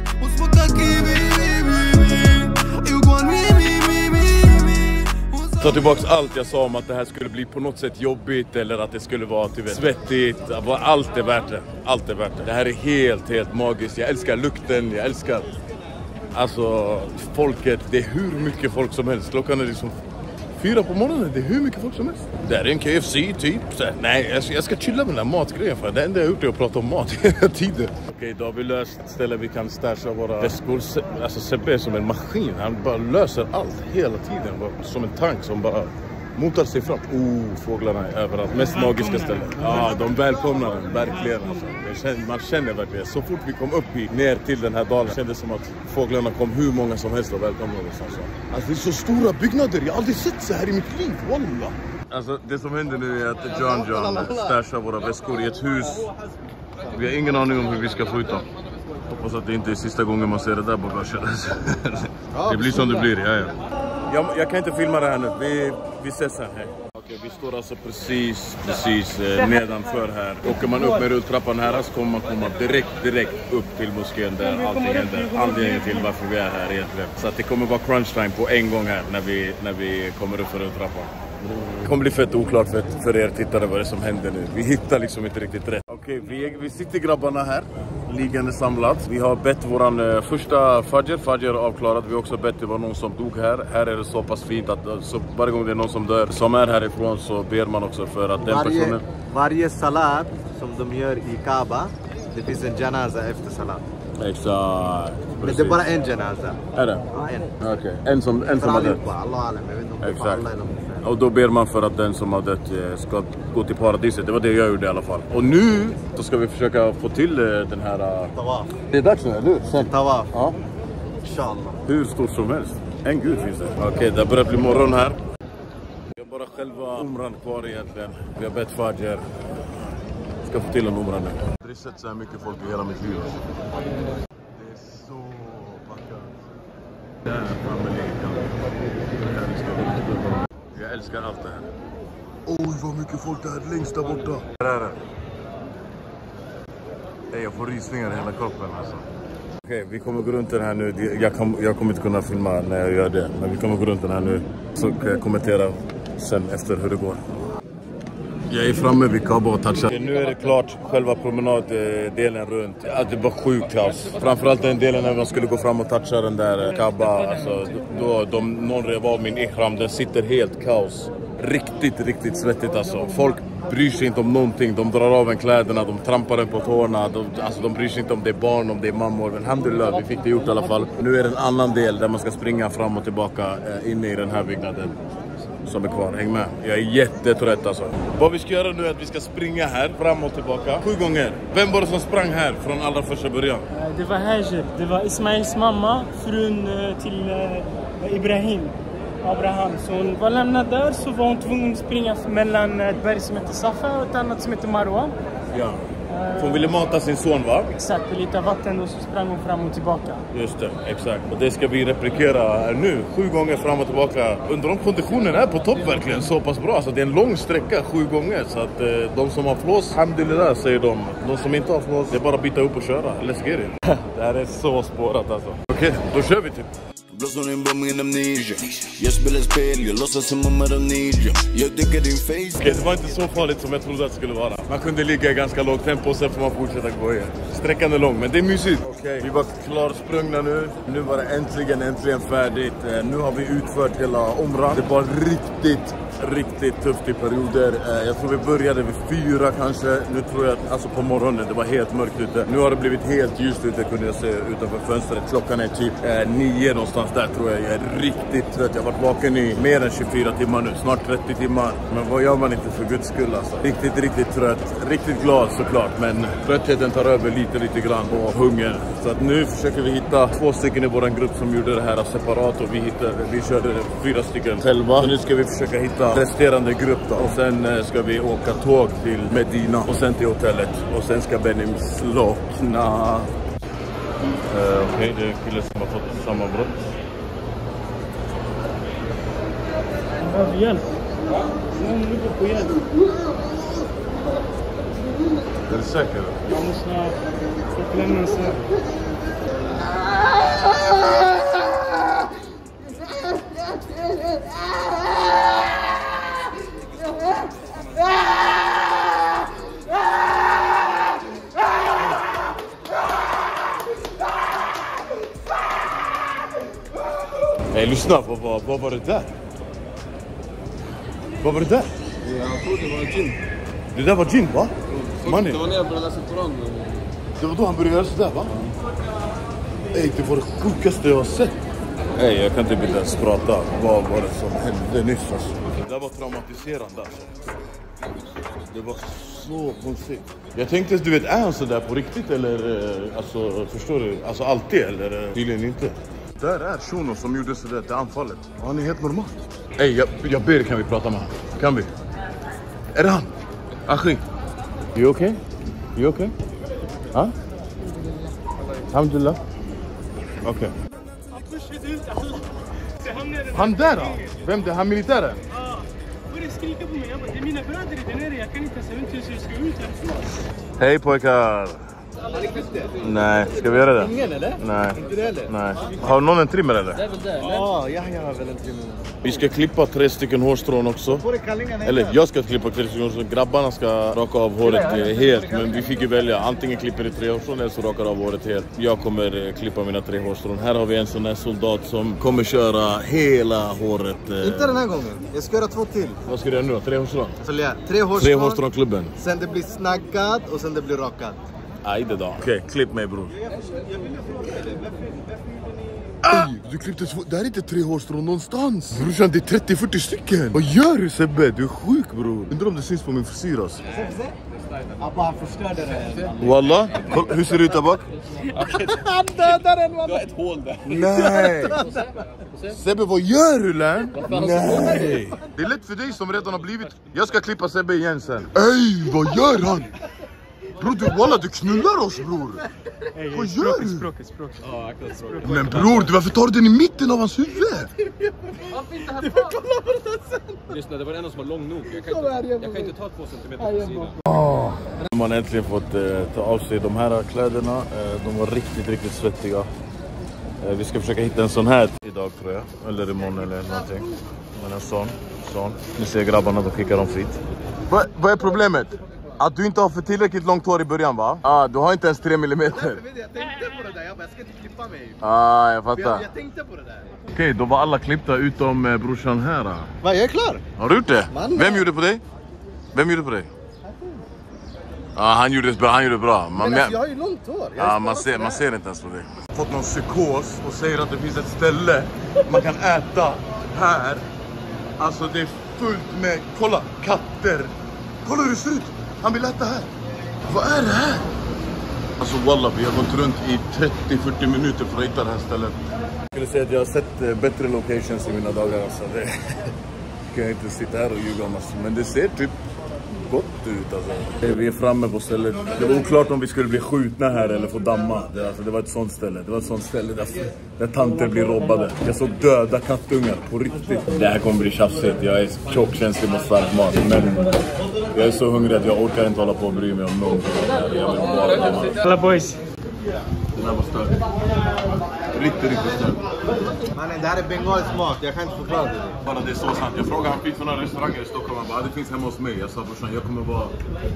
Ta tillbaks allt jag sa om att det här skulle bli på något sätt jobbigt eller att det skulle vara typ svettigt. Allt är värt det. Allt är värt det. Det här är helt, helt magiskt. Jag älskar lukten, jag älskar alltså folket. Det är hur mycket folk som helst. Klockan är liksom fyra på morgonen, det är hur mycket folk som helst. Det är en K F C typ. Så, nej, jag ska, jag ska chilla med den här matgrejen för det enda jag har gjort är att prata om mat hela tiden. Okej, då har vi löst ställen vi kan stasha våra väskor. Alltså Sebbe är som en maskin, han bara löser allt hela tiden. Bara, som en tank som bara motar sig fram. Oh, fåglarna är överallt. Mest magiska ställen. Ja, de välkomnar den, verkligen. Alltså. Känner, man känner verkligen. Så fort vi kom upp i, ner till den här dalen kändes som att fåglarna kom hur många som helst och välkomnade oss. Alltså. Alltså det är så stora byggnader. Jag har aldrig sett så här i mitt liv. Wallah. Alltså det som händer nu är att John John stashar våra väskor i ett hus. Vi har ingen aning om hur vi ska få ut dem. Hoppas att det inte är sista gången man ser det där bagaget. Det blir som det blir, ja, ja. Jag, jag kan inte filma det här nu. Vi, vi ses här. Hej. Okej, vi står alltså precis, precis eh, nedanför här. Åker man upp med rulltrappan här så kommer man komma direkt, direkt upp till moskén där allting händer. Anledningen till varför vi är här egentligen. Så att det kommer vara crunch time på en gång här när vi, när vi kommer upp för rulltrappan. Det kommer bli fett oklart för, för er tittare vad det är som händer nu. Vi hittar liksom inte riktigt rätt. Okej, vi, vi sitter grabbarna här, liggande samlat. Vi har bett våran uh, första Fajr, Fajr avklarat. Vi har också bett det var någon som dog här. Här är det så pass fint att uh, så varje gång det är någon som dör som är härifrån så ber man också för att den varje, personen... Varje salat som de gör i Kaaba, det finns en janaza efter salat. Exakt. Men det är bara en janaza. Är det? Ja, en. Okej, okay. En som, en som har dött. Allah alam, jag vet inte om det exakt. alla eller något. Och då ber man för att den som har dött ska gå till paradiset. Det var det jag gjorde i alla fall. Och nu så ska vi försöka få till den här... Tawaf. Det är dags nu, eller hur? Tawaf. Ja. Inshallah. Hur stort som helst. En gud finns det. Okej, okay, det börjar bli morgon här. Vi har bara själva umran kvar egentligen. Vi har bett Fajr. Ska få till en umran nu. Det har sett så här mycket folk i hela mitt liv. Det är så vackert. Där framme ligger jag älskar allt det här. Oj, vad mycket folk det här längst där borta. Där är det. Hey, jag får rysningar i hela kroppen alltså. Okej, okay, vi kommer gå runt den här nu. Jag, kom, jag kommer inte kunna filma när jag gör det. Men vi kommer gå runt den här nu. Så kan jag kommentera sen efter hur det går. Jag är framme vid Kaaba och touchar. Okay, nu är det klart, själva promenaddelen runt. Att det var sjukt kaos. Framförallt den delen när man skulle gå fram och toucha den där Kaaba. Alltså, då de, någon rev av min ihram. Den sitter helt kaos. Riktigt, riktigt svettigt alltså. Folk bryr sig inte om någonting. De drar av en kläderna, de trampar den på tårna. De, alltså, de bryr sig inte om det är barn, om det är mammor. Men alhamdulillah, vi fick det gjort i alla fall. Nu är det en annan del där man ska springa fram och tillbaka eh, inne i den här byggnaden. Som är kvar, häng med. Jag är jättetrött alltså. Vad vi ska göra nu är att vi ska springa här, fram och tillbaka. Sju gånger. Vem var det som sprang här från allra första början? Det var Hajar. Det var Ismails mamma, frun till uh, Ibrahim. Abraham. Så hon var lämnad där så var hon tvungen att springa mellan ett berg som heter Safa och ett annat som heter Marwa. Ja. För hon ville mata sin son, va? Exakt, lite vatten och så sprang hon fram och tillbaka. Just det, exakt. Och det ska vi replikera nu. Sju gånger fram och tillbaka. Under de konditionerna är på topp verkligen så pass bra. Alltså det är en lång sträcka, sju gånger. Så att eh, de som har flås, alhamdulillah säger de. De som inte har flås, det är bara att byta upp och köra. Let's get it. Det här är så spårat alltså. Okej, okay, då kör vi typ. Blåser in på min amnesia. Jag spelar spel, jag låtsas som om amnesia. Jag dyker din face. Okej, det var inte så farligt som jag trodde att det skulle vara. Man kunde ligga i ganska lågt tempo och sen får man fortsätta gå igen. Sträckan är lång, men det är mysigt. Okej, vi var klarsprungna nu. Nu var det äntligen, äntligen färdigt. Nu har vi utfört hela omran. Det var riktigt, riktigt tufft i perioder. Jag tror vi började vid fyra kanske. Nu tror jag att alltså på morgonen, det var helt mörkt ute. Nu har det blivit helt ljust ute, kunde jag se utanför fönstret. Klockan är typ eh, nio någonstans där tror jag. Jag är riktigt trött. Jag har varit vaken i mer än tjugofyra timmar nu. Snart trettio timmar. Men vad gör man inte för guds skull alltså? Riktigt, riktigt trött. Riktigt glad såklart. Men tröttheten tar över lite, lite grann på hunger. Så att nu försöker vi hitta två stycken i vår grupp som gjorde det här separat. Och vi, hittade, vi körde fyra stycken själva. Så nu ska vi försöka hitta resterande grupp då. Och sen ska vi åka tåg till Medina. Och sen till hotellet. Och sen ska Benim slockna. Uh, Okej, okay, det är en kille som har fått sammanbrott. Han behöver hjälp. Någon ligger på hjälp. Är du säker? Jag måste få lämna sig. Hej, lyssna, vad, vad, vad var det där? Vad var det där? Jag trodde det var en gin. Det där var gin, va? Money. Det var när jag började läsa Koran. Det var då han började göra sådär, va? Ey, det var det sjukaste jag har sett. Ey, jag kan typ inte ens prata. Vad var det som hände nyss alltså? Det där var traumatiserande alltså. Det var så konstigt. Jag tänkte, du vet, är han sådär på riktigt eller, alltså, förstår du? Alltså alltid eller tydligen inte. Där är Shuno som gjorde sådär till anfallet. Och han är helt normal. Ey, jag, jag ber, kan vi prata med honom? Kan vi? Är det han? Akhi? You okay? You okay? Ha? Alhamdulillah. Okej. Okay. Han pushade ut alla. Han där då? Vem det? Han militären? Ja. började skrika på mig. Jag bara, det är mina bröder där nere. Jag kan inte ens, jag vet inte hur jag ska ut härifrån. Hej pojkar! Nej, ska vi göra det? Ingen eller? Nej. Inte det heller? Nej. Har någon en trimmer eller? Det är väl det, eller? Ja, jag har väl en trimmer. Vi ska klippa tre stycken hårstrån också. Får det kallingarna Eller jag ska klippa tre stycken hårstrån. Grabbarna ska raka av håret helt. Men vi fick ju välja. Antingen klipper det tre hårstrån eller så rakar av håret helt. Jag kommer klippa mina tre hårstrån. Här har vi en sån här soldat som kommer köra hela håret. Inte den här gången. Jag ska göra två till. Vad ska du göra nu då? Tre hårstrån? Så ja, tre hårstrån. Tre hårstrån klubben. Sen det blir snaggat och sen det blir rakat. Aj det då. Okej, okay, klipp mig bror. Ej, du klippte två. Det här är inte tre hårstrån någonstans. Brorsan, det är trettio fyrtio stycken. Vad gör du Sebbe? Du är sjuk bror. Undrar om det syns på min frisyr alltså. Abba, han förstörde det. Wallah, kolla, hur ser det ut där bak? Han dödade den, wallah. Du har ett hål där. Nej. Sebbe, vad gör du län? Nej. Det är lätt för dig som redan har blivit. Jag ska klippa Sebbe igen sen. Ej, vad gör han? Bror, du, wallah, du knullar oss bror. Hey, vad gör du? Språket, språket. Ja, akkurat språket. Men bror, du, varför tar du den i mitten av hans huvud? Lyssna, det var en som var lång nog. Jag kan inte, jag kan inte ta två centimeter på sidan. Oh. Man har äntligen fått eh, ta av sig de här kläderna. Eh, de var riktigt, riktigt svettiga. Eh, vi ska försöka hitta en sån här idag tror jag. Eller imorgon eller någonting. Men en sån, sån. Ni ser grabbarna, de skickar dem fritt. Va, vad är problemet? Att du inte har för tillräckligt långt hår i början va? Ah, du har inte ens tre millimeter. Jag tänkte på det där, jag bara, jag ska inte klippa mig. Ah, jag fattar. Jag, jag tänkte på det där. Okej, okay, då var alla klippta utom eh, brorsan här. Va, jag är klar. Har du gjort det? Man, Vem gjorde på dig? Vem gjorde på dig? Ja, ah, han gjorde det bra, han gjorde det bra. Man, men alltså, jag har ju långt hår. Ja, ah, man ser, man ser inte ens på det. Jag har fått någon psykos och säger att det finns ett ställe man kan äta här. Alltså det är fullt med, kolla, katter. Kolla hur det ser ut. Han vill äta här. Vad är det här? Alltså wallah, vi har gått runt i trettio fyrtio minuter för att hitta det här stället. Jag skulle säga att jag har sett bättre locations i mina dagar. Alltså. Det kan jag inte sitta här och ljuga om. Alltså. Men det ser typ gott ut. Alltså. Vi är framme på stället. Det var oklart om vi skulle bli skjutna här eller få damma. Det, alltså, det var ett sånt ställe. Det var ett sånt ställe där, där tanter blir robbade. Jag såg döda kattungar på riktigt. Det här kommer bli tjafsigt. Jag är tjockkänslig mot stark mat. Men jag är så hungrig att jag orkar inte hålla på och bry mig om någonting. Jag vill bara ha mat. Alla boys. Den här var störd. Riktigt, riktigt störd. Mannen, det här är bengalisk mat. Jag kan inte förklara det. Bara det är så sant. Jag frågade han finns några restauranger i Stockholm. Han bara, det finns hemma hos mig. Jag sa brorsan, jag kommer bara...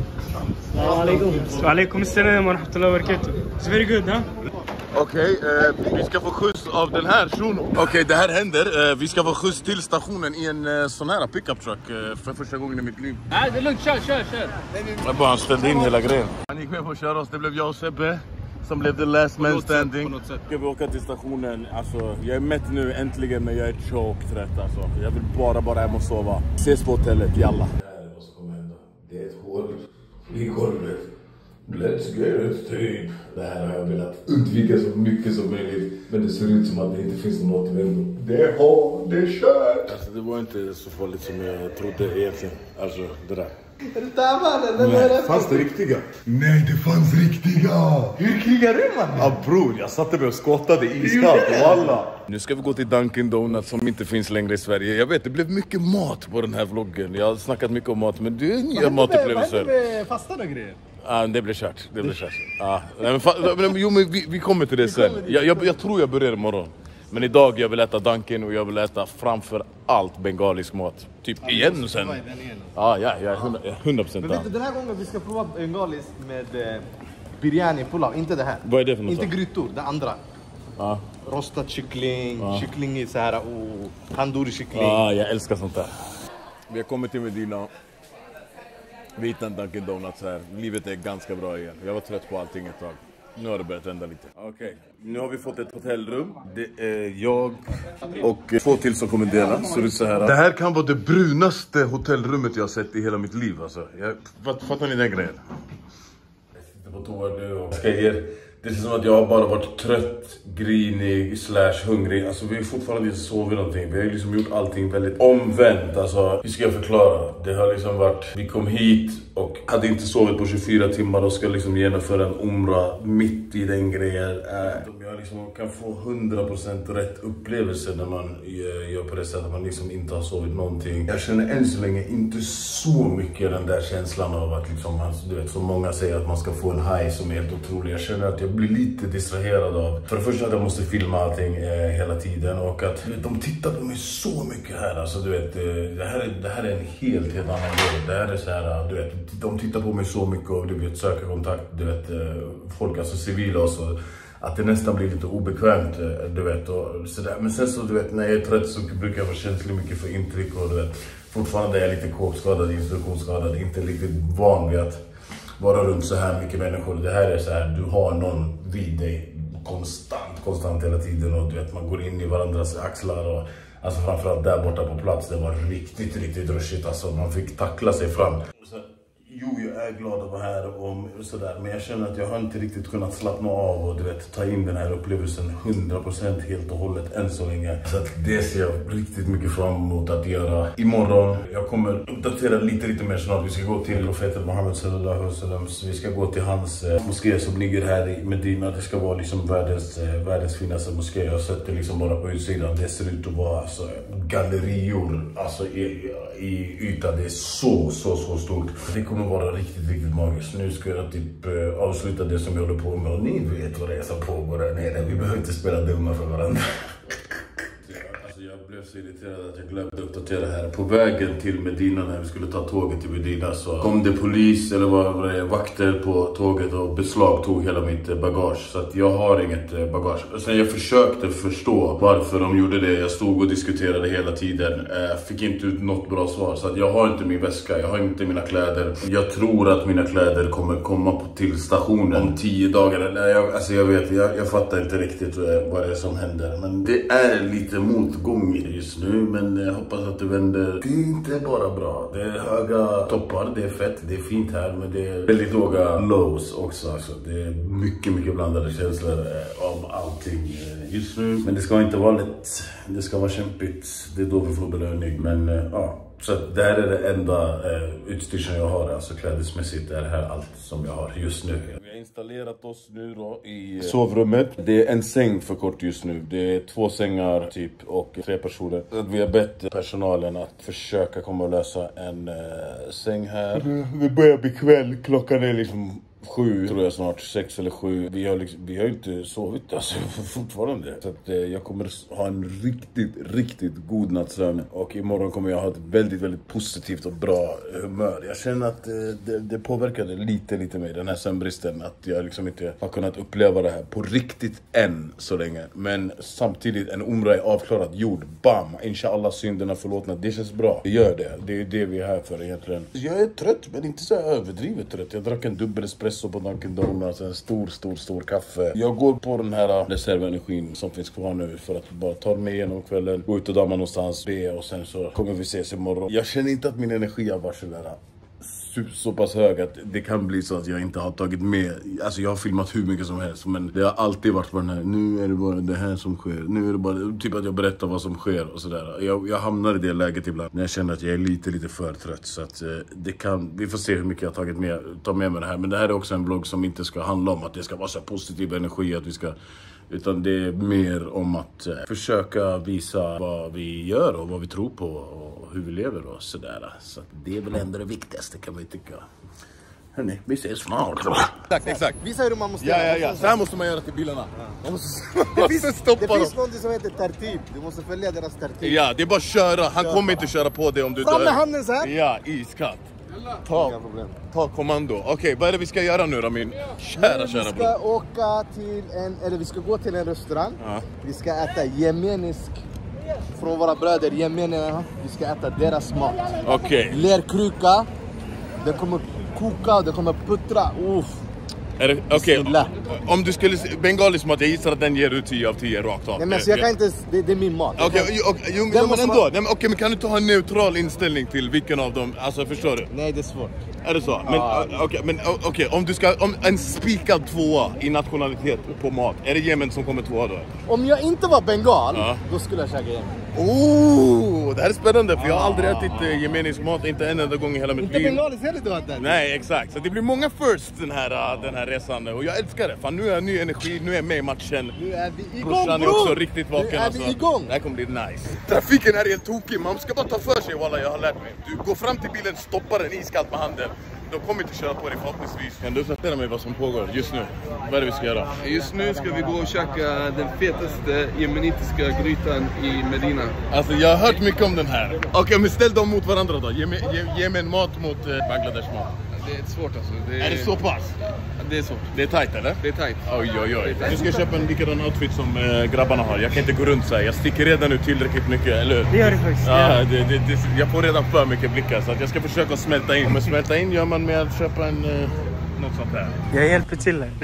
Alaikum assalam wa rahmatullahi wa barakatuh. It's very good, huh? Okej, okay, eh, vi ska få skjuts av den här shunon. Okej, okay, det här händer. Eh, vi ska få skjuts till stationen i en eh, sån här pickup truck eh, för första gången i mitt liv. Nej, det är lugnt. Kör, kör, kör. Jag bara, han ställde in hela grejen. Han gick med på att köra oss. Det blev jag och Sebbe som blev the last man standing. Ska vi åka till stationen? Alltså, jag är mätt nu äntligen, men jag är tjocktrött alltså. Jag vill bara, bara hem och sova. Ses på hotellet, jalla. Det här är vad som kommer hända. Det är ett hål i golvet. Let's get it, typ. Det här har jag velat undvika så mycket som möjligt. Men det ser ut som att det inte finns någon återvändo. Det har, det är kört. Alltså det var inte så farligt som jag trodde egentligen. Alltså det där. Är det där mannen? Nej, fanns det riktiga? Nej, det fanns riktiga. Hur krigar du mannen? Ja bror, jag satte mig och skottade iskallt och alla. Nu ska vi gå till Dunkin Donuts som inte finns längre i Sverige. Jag vet, det blev mycket mat på den här vloggen. Jag har snackat mycket om mat, men det är nya matupplevelser. Vad hände med fastan och grejer? Ja, ah, det blir kört. Det blir kört. Ah. Nej, men, fa- men, jo, men vi, vi kommer till det sen. Jag, jag, jag tror jag börjar imorgon. Men idag jag vill äta Dunkin och jag vill äta framför allt bengalisk mat. Typ igen sen. Ah, ja, jag är hundra procent. Men vet du, den här gången vi ska prova bengalisk med eh, biryani pulao, inte det här. Vad är det för något? Inte grytor, det andra. Ah. Rostad kyckling, Ah. kyckling i så här, oh, tandoori kyckling. Ah, jag älskar sånt där. Vi har kommit till Medina. Vi hittade en Dunkin Donuts här. Livet är ganska bra igen. Jag var trött på allting ett tag. Nu har det börjat hända lite. Okej, okay. Nu har vi fått ett hotellrum. Det är jag och två till som kommer dela. Så det, så här. Det här kan vara det brunaste hotellrummet jag har sett i hela mitt liv. Alltså. Jag, fattar ni den grejen? Jag sitter på toa nu och ska ge er Det är som att jag har bara varit trött, grinig, slash hungrig. Alltså vi har fortfarande inte sovit någonting. Vi har liksom gjort allting väldigt omvänt. Alltså, hur ska jag förklara? Det har liksom varit, vi kom hit och hade inte sovit på tjugofyra timmar och ska liksom genomföra en umra mitt i den grejen. Äh, jag liksom kan få hundra procent rätt upplevelse när man gör på det sättet att man liksom inte har sovit någonting. Jag känner än så länge inte så mycket den där känslan av att liksom, alltså, du vet, så många säger att man ska få en high som är helt otrolig. Jag känner att jag blir lite distraherad av, för det första att jag måste filma allting eh, hela tiden och att du vet, de tittar på mig så mycket här. Alltså du vet, eh, det, här är, det här är en helt, helt annan grej. Det här är så här, du vet, de tittar på mig så mycket och du vet, söker kontakt, du vet, eh, folk, alltså civila och så. Att det nästan blir lite obekvämt, du vet, och sådär. Men sen så, du vet, när jag är trött så brukar jag vara känslig mycket för intryck och du vet, fortfarande är jag lite kåpskadad, instruktionsskadad, inte riktigt van vid att vara runt så här mycket människor. Det här är så här, du har någon vid dig konstant, konstant hela tiden och du vet, man går in i varandras axlar och alltså framförallt där borta på plats, det var riktigt, riktigt rushigt, alltså man fick tackla sig fram. Så, jo, jag är glad att vara här och sådär, men jag känner att jag har inte riktigt kunnat slappna av och du vet, ta in den här upplevelsen hundra procent helt och hållet än så länge. Så att det ser jag riktigt mycket fram emot att göra imorgon. Jag kommer uppdatera lite, lite mer snart. Vi ska gå till profeten Muhammed sallallahu alaihi wasallam. Vi ska gå till hans eh, moské som ligger här i Medina. Det ska vara liksom världens, eh, världens finaste moské. Jag har sett det liksom bara på utsidan. Det ser ut att vara alltså, gallerior alltså, i, i ytan. Det är så, så, så stort. Det kommer vara riktigt, riktigt magiskt. Nu ska jag typ eh, avsluta det som jag håller på med och ni vet vad det är som pågår där nere. Vi behöver inte spela dumma för varandra. Jag blev så irriterad att jag glömde uppdatera här. På vägen till Medina, när vi skulle ta tåget till Medina, så kom det polis eller vad det är, vakter på tåget och beslagtog hela mitt bagage. Så att jag har inget bagage. Och sen jag försökte förstå varför de gjorde det. Jag stod och diskuterade hela tiden. Jag fick inte ut något bra svar. Så att jag har inte min väska, jag har inte mina kläder. Jag tror att mina kläder kommer komma på till stationen om tio dagar. Eller jag, alltså jag vet, jag, jag fattar inte riktigt vad det är som händer. Men det är lite motgång just nu, men jag hoppas att det vänder. Det är inte bara bra. Det är höga toppar, det är fett, det är fint här, men det är väldigt låga lows också. Alltså. Det är mycket, mycket blandade känslor av allting just nu. Men det ska inte vara lätt. Det ska vara kämpigt. Det är då vi får belöning. Men ja, så det här är det enda eh, utstyrseln jag har, alltså klädesmässigt är det här allt som jag har just nu. Vi har installerat oss nu då i sovrummet. Det är en säng för kort just nu. Det är två sängar typ och tre personer. Vi har bett personalen att försöka komma och lösa en eh, säng här. Det börjar bli kväll, klockan är liksom sju, tror jag snart, sex eller sju. Vi har, liksom, vi har inte sovit alltså, fortfarande. Så att, eh, jag kommer ha en riktigt, riktigt god nattsömn. Och imorgon kommer jag ha ett väldigt, väldigt positivt och bra humör. Jag känner att eh, det, det påverkade lite, lite mig, den här sömnbristen. Att jag liksom inte har kunnat uppleva det här på riktigt än så länge. Men samtidigt, en umra är avklarad, gjord, bam, inshallah synderna förlåtna. Det känns bra, det gör det. Det är det vi är här för egentligen. Jag är trött, men inte så överdrivet trött. Jag drack en dubbel espresso på Dunkin Donuts, en stor, stor, stor kaffe. Jag går på den här reservenergin som finns kvar nu för att bara ta mig igenom kvällen, gå ut och damma någonstans, be och sen så kommer vi ses imorgon. Jag känner inte att min energi har varit sådär så pass hög att det kan bli så att jag inte har tagit med. Alltså jag har filmat hur mycket som helst, men det har alltid varit på den här, nu är det bara det här som sker. Nu är det bara typ att jag berättar vad som sker och sådär. Jag, jag hamnar i det läget ibland när jag känner att jag är lite, lite för trött. Så att det kan, vi får se hur mycket jag har tagit med, ta med mig det här. Men det här är också en vlogg som inte ska handla om att det ska vara så positiv energi, att vi ska, utan det är mer om att eh, försöka visa vad vi gör och vad vi tror på och hur vi lever och sådär. Så det är väl ändå det viktigaste, kan vi tycka. Hörrni, vi ses snart. Exakt, exakt. Visa hur man måste ja, göra. Ja, ja, så här måste man göra till bilarna. Man måste, det finns, stoppa det finns något som heter tertib. Du måste följa deras tertib. Ja, det är bara att köra. Han köra. kommer inte köra på det om du... Fram med handen så här. Ja, iskallt. Ta, ta kommando. Okej, okay, vad är det vi ska göra nu då, min kära, kära bror? Vi ska åka till en, eller vi ska gå till en restaurang. Ja. Vi ska äta jemenisk, från våra bröder jemenierna. Vi ska äta deras mat. Okej. Okay. Lerkruka. Det kommer koka, det kommer puttra. Uff. Är det, okej, okay. Om du skulle bengalisk mat, jag gissar att den ger ut tio av tio rakt av. Nej men så jag kan inte, det, det är min mat. Okej, okay, okay, jo, men ändå. Vara... Nej, men, okay, men kan du inte ha en neutral inställning till vilken av dem, alltså förstår du? Nej, det är svårt. Är det så? Men ah. okej, okay, men okej, okay, om du ska, om en spikad tvåa i nationalitet på mat, är det Jemen som kommer tvåa då? Om jag inte var bengal, ah. då skulle jag käka Jemen. Oh, det här är spännande för jag har aldrig ätit uh, jemenisk mat, inte en enda gång i hela mitt inte liv. Inte bengaliskt heller du har ätit? Nej, exakt. Så det blir många first den här, uh, den här resan och jag älskar det. Fan, nu är jag ny energi, nu är jag med i matchen. Nu är vi igång, brorsan är också riktigt vaken. Nu är alltså. vi igång. Det här kommer bli nice. Trafiken är helt tokig, man ska bara ta för sig, walla, jag har lärt mig. Du går fram till bilen, stoppar den iskallt med handen. De kommer inte köra på dig förhoppningsvis. Kan du förklara mig vad som pågår just nu? Vad är det vi ska göra? Just nu ska vi gå och käka den fetaste jemenitiska grytan i Medina. Alltså jag har hört mycket om den här. Okej, okay, men ställ dem mot varandra då. Ge mig, ge, ge mig en mat mot eh, Bangladesh mat. Det är svårt alltså. Det är... är det så pass? Det är svårt. Det är tight eller? Det är tight. Oj oj oj. Nu ska jag köpa en likadan outfit som äh, grabbarna har. Jag kan inte gå runt så här. Jag sticker redan ut tillräckligt mycket, eller hur? Det gör det faktiskt. Ja, det, det, det, jag får redan för mycket blickar så att jag ska försöka smälta in. Men smälta in gör man med att köpa en, äh, något sånt här. Jag hjälper till här.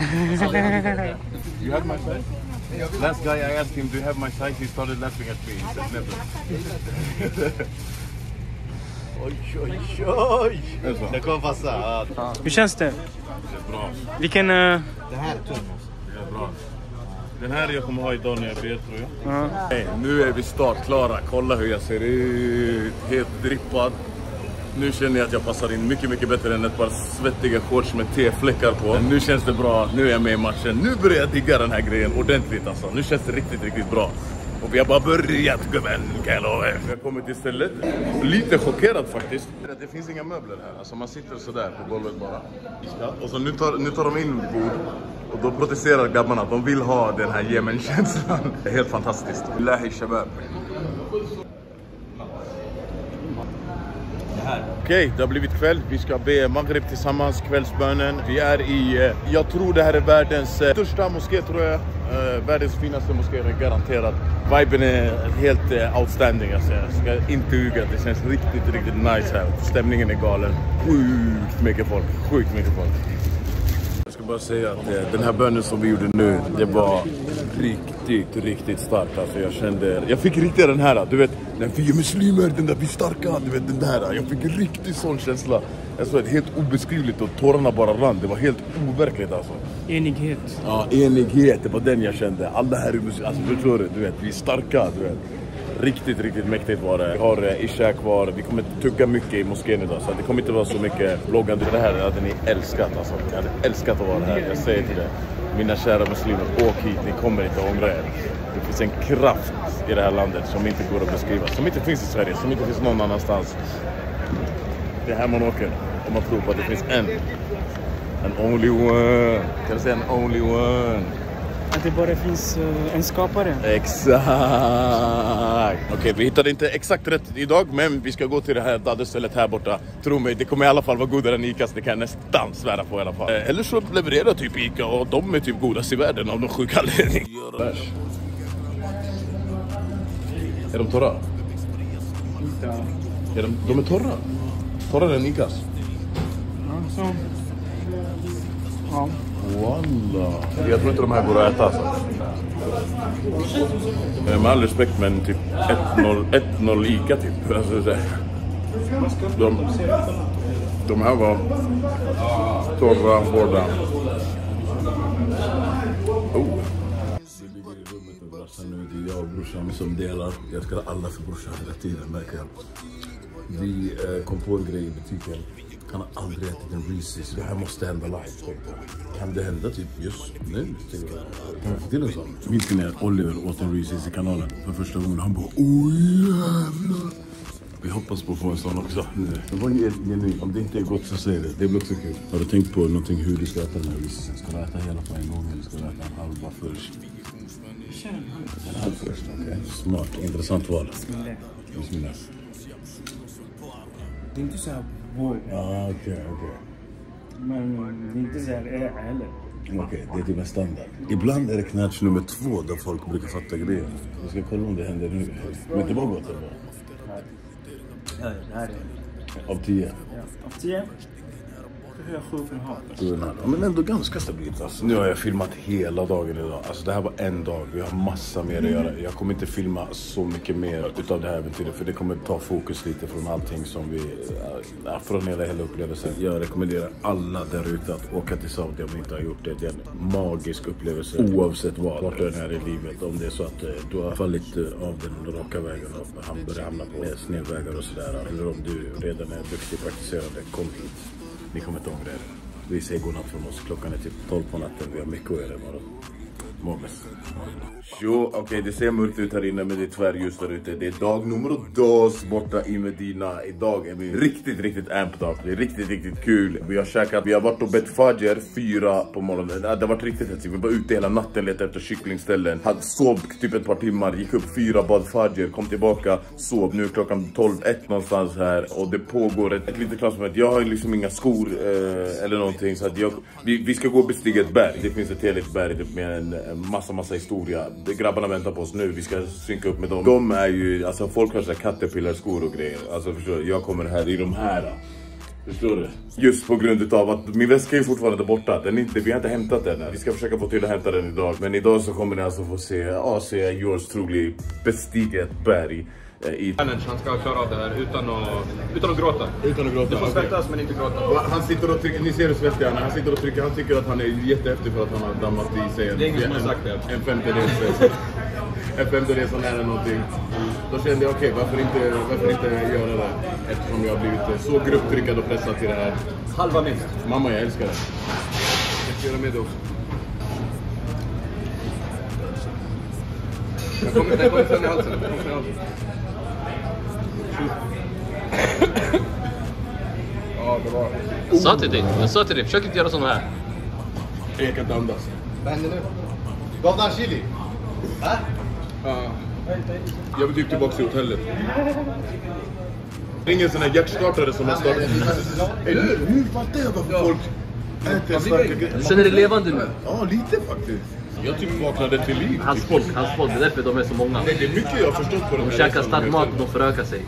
You have my size? Last guy I asked him, do you have my size? He started laughing at me. He said never. Oj, oj, oj! Det kommer passa. Ja. Hur känns det? Det är bra. Vilken... Uh... Det här är tunn. Det är bra. Den här jag kommer ha idag när jag ber, tror jag. Uh. Hey, nu är vi startklara. Kolla hur jag ser ut. Helt drippad. Nu känner jag att jag passar in mycket, mycket bättre än ett par svettiga shorts med T-fläckar på. Men nu känns det bra. Nu är jag med i matchen. Nu börjar jag digga den här grejen ordentligt alltså. Nu känns det riktigt, riktigt bra. Och vi har bara börjat, gubben, kan jag lova er. Vi har kommit till stället. Lite chockerad faktiskt. Det finns inga möbler här. Alltså man sitter sådär på golvet bara. Och så nu tar, nu tar de in bord. Och då protesterar grabbarna att de vill ha den här Jemen-känslan. Det är helt fantastiskt. Lahi shabab. Okej, okay, det har blivit kväll. Vi ska be Maghrib tillsammans, kvällsbönen. Vi är i, jag tror det här är världens största moské, tror jag. Uh, världens finaste moské är garanterat. Viben är helt uh, outstanding, alltså. Jag ska inte ljuga, det känns riktigt, riktigt nice här. Stämningen är galen. Sjukt mycket folk, sjukt mycket folk. Jag ska bara säga att eh, den här bönen som vi gjorde nu, det var riktigt, riktigt starkt. Alltså jag kände, jag fick riktigt den här, du vet, den vi är muslimer, den där vi är starka, du vet den där. Jag fick riktigt sån känsla. Jag såg det helt obeskrivligt och tårarna bara rann. Det var helt overkligt alltså. Enighet. Ja, enighet, det var den jag kände. Alla här är muslimer, alltså förstår du, du vet, vi är starka, du vet. Riktigt, riktigt mäktigt var det. Vi har eh, Isha kvar. Vi kommer tugga mycket i moskén idag. Så det kommer inte vara så mycket vloggande. Det här hade ni älskat alltså. Jag hade älskat att vara här. Jag säger till det. Mina kära muslimer, åk hit. Ni kommer inte att ångra er. Det finns en kraft i det här landet som inte går att beskriva. Som inte finns i Sverige. Som inte finns någon annanstans. Det är här man åker. Om man tror på att det finns en. En only one. Kan du säga en only one? Att det bara finns uh, en skapare. Exakt. Okej, okay, vi hittade inte exakt rätt idag, men vi ska gå till det här daddestället här borta. Tro mig, det kommer i alla fall vara godare än Icas. Det kan jag nästan svära på i alla fall. Eller så levererar typ Ica och de är typ godast i världen av någon sjuk anledning. Är de torra? Ja. Är de, de är torra? Torrare än Icas? Ja, så. Ja. Walla. Jag tror inte de här går att äta alltså. Med all respekt, men typ ett noll Ica typ. Alltså, de, de här var torra, hårda. Oh. Vi ligger i rummet med brorsan nu. Det är jag och brorsan som delar. Jag ska alla för brorsan hela tiden, märker jag. Vi eh, kom på en grej i butiken. Kan aldrig ätit en Reese's. Det här måste hända live. Kan det hända typ just nu? Kan jag få till en sån? Minns ni att Oliver åt en Reese's i kanalen för första gången? Han bara, oj jävlar. Vi hoppas på att få en sån också. Det var ju genuint. Om det inte är gott så säg det. Det blir också kul. Har du tänkt på någonting hur du ska äta den här Reese's? Ska du äta hela på en gång eller ska du äta en halva först? En halv först, okej. Okay. Smart, intressant val. Bismillah. Det är inte så här vår. Ah, okej, okay, okej. Okay. Men det är inte så här är heller. Okej, okay, det är typ en standard. Ibland är det knatch nummer två där folk brukar fatta grejer. Vi ska kolla om det händer nu. Men det var gott eller? Ja, det här är... Av tio? Ja, av tio. Ja, men ändå ganska stabilt alltså. Nu har jag filmat hela dagen idag. Alltså det här var en dag. Vi har massa mer att göra. Jag kommer inte filma så mycket mer utav det här äventyret. För det kommer ta fokus lite från allting som vi... Äh, från hela, hela upplevelsen. Jag rekommenderar alla där ute att åka till Saudi om ni inte har gjort det. Det är en magisk upplevelse. Oavsett vad. Vart du är här i livet. Om det är så att äh, du har fallit äh, av den raka vägen och han börjar hamna på snedvägar och sådär. Eller om du redan är duktig praktiserande. Kom hit. Ni kommer inte ångra er. Vi säger godnatt från oss. Klockan är typ tolv på natten. Vi har mycket att göra imorgon. Mångas. Jo, okej, okay, det ser mörkt ut här inne, men det är tvärljus där ute. Det är dag nummer dos borta i Medina. Idag är vi riktigt, riktigt amped up. Det är riktigt, riktigt kul. Vi har käkat, vi har varit och bett Fajr fyra på morgonen. Det har varit riktigt hetsigt. Vi var ute hela natten, letade efter kycklingställen. Hade sovt typ ett par timmar, gick upp fyra, bad Fajr, kom tillbaka, sov. Nu är klockan tolv ett någonstans här. Och det pågår ett, ett litet klassmål. Jag har liksom inga skor eh, eller någonting. Så att jag, vi, vi ska gå och bestiga ett berg. Det finns ett heligt berg med en, en massa, massa historia. Grabbarna väntar på oss nu, vi ska synka upp med dem. De är ju, alltså folk har sådär caterpillar-skor och grejer. Alltså förstår du, jag kommer här i de här. Förstår du? Just på grund av att min väska är fortfarande borta. Den är inte, vi har inte hämtat den. Vi ska försöka få till att hämta den idag. Men idag så kommer ni alltså få se A C yours truly bestiga ett berg. I... Han ska klara av det här utan att, utan att gråta. Utan att gråta. Du får svettas okay. Men inte gråta. Han sitter och trycker, ni ser hur svettig han är. Han sitter och trycker, han tycker att han är jättehäftig för att han har dammat i sig en, det är ingen som har sagt det. En femtedel En femtedel sån här eller någonting. Då kände jag okej, okay, varför, inte, varför inte göra det? Eftersom jag har blivit så grupptryckad och pressad till det här. Halva minst. Mamma, jag älskar det. Jag ska göra med det också. Jag kommer, jag kommer sen i halsen. Jag kommer sen i halsen. Ja, det var... Jag sa till dig, jag sa till dig, försök inte göra sån här. Jag kan inte andas. Vad händer nu? Gav den chili? Hä? Ja. Jag vill typ tillbaka till hotellet. Det är ingen sån här hjärtstartare som har startat. Eller nu fattar jag varför folk äter starka grejer. Sen är det levande nu. Ja, lite faktiskt. Jag typ vaknade till liv. Hans folk, hans folk, det är därför de är så många. Nej, det är mycket jag har förstått på dem. De käkar stark mat och de förökar sig.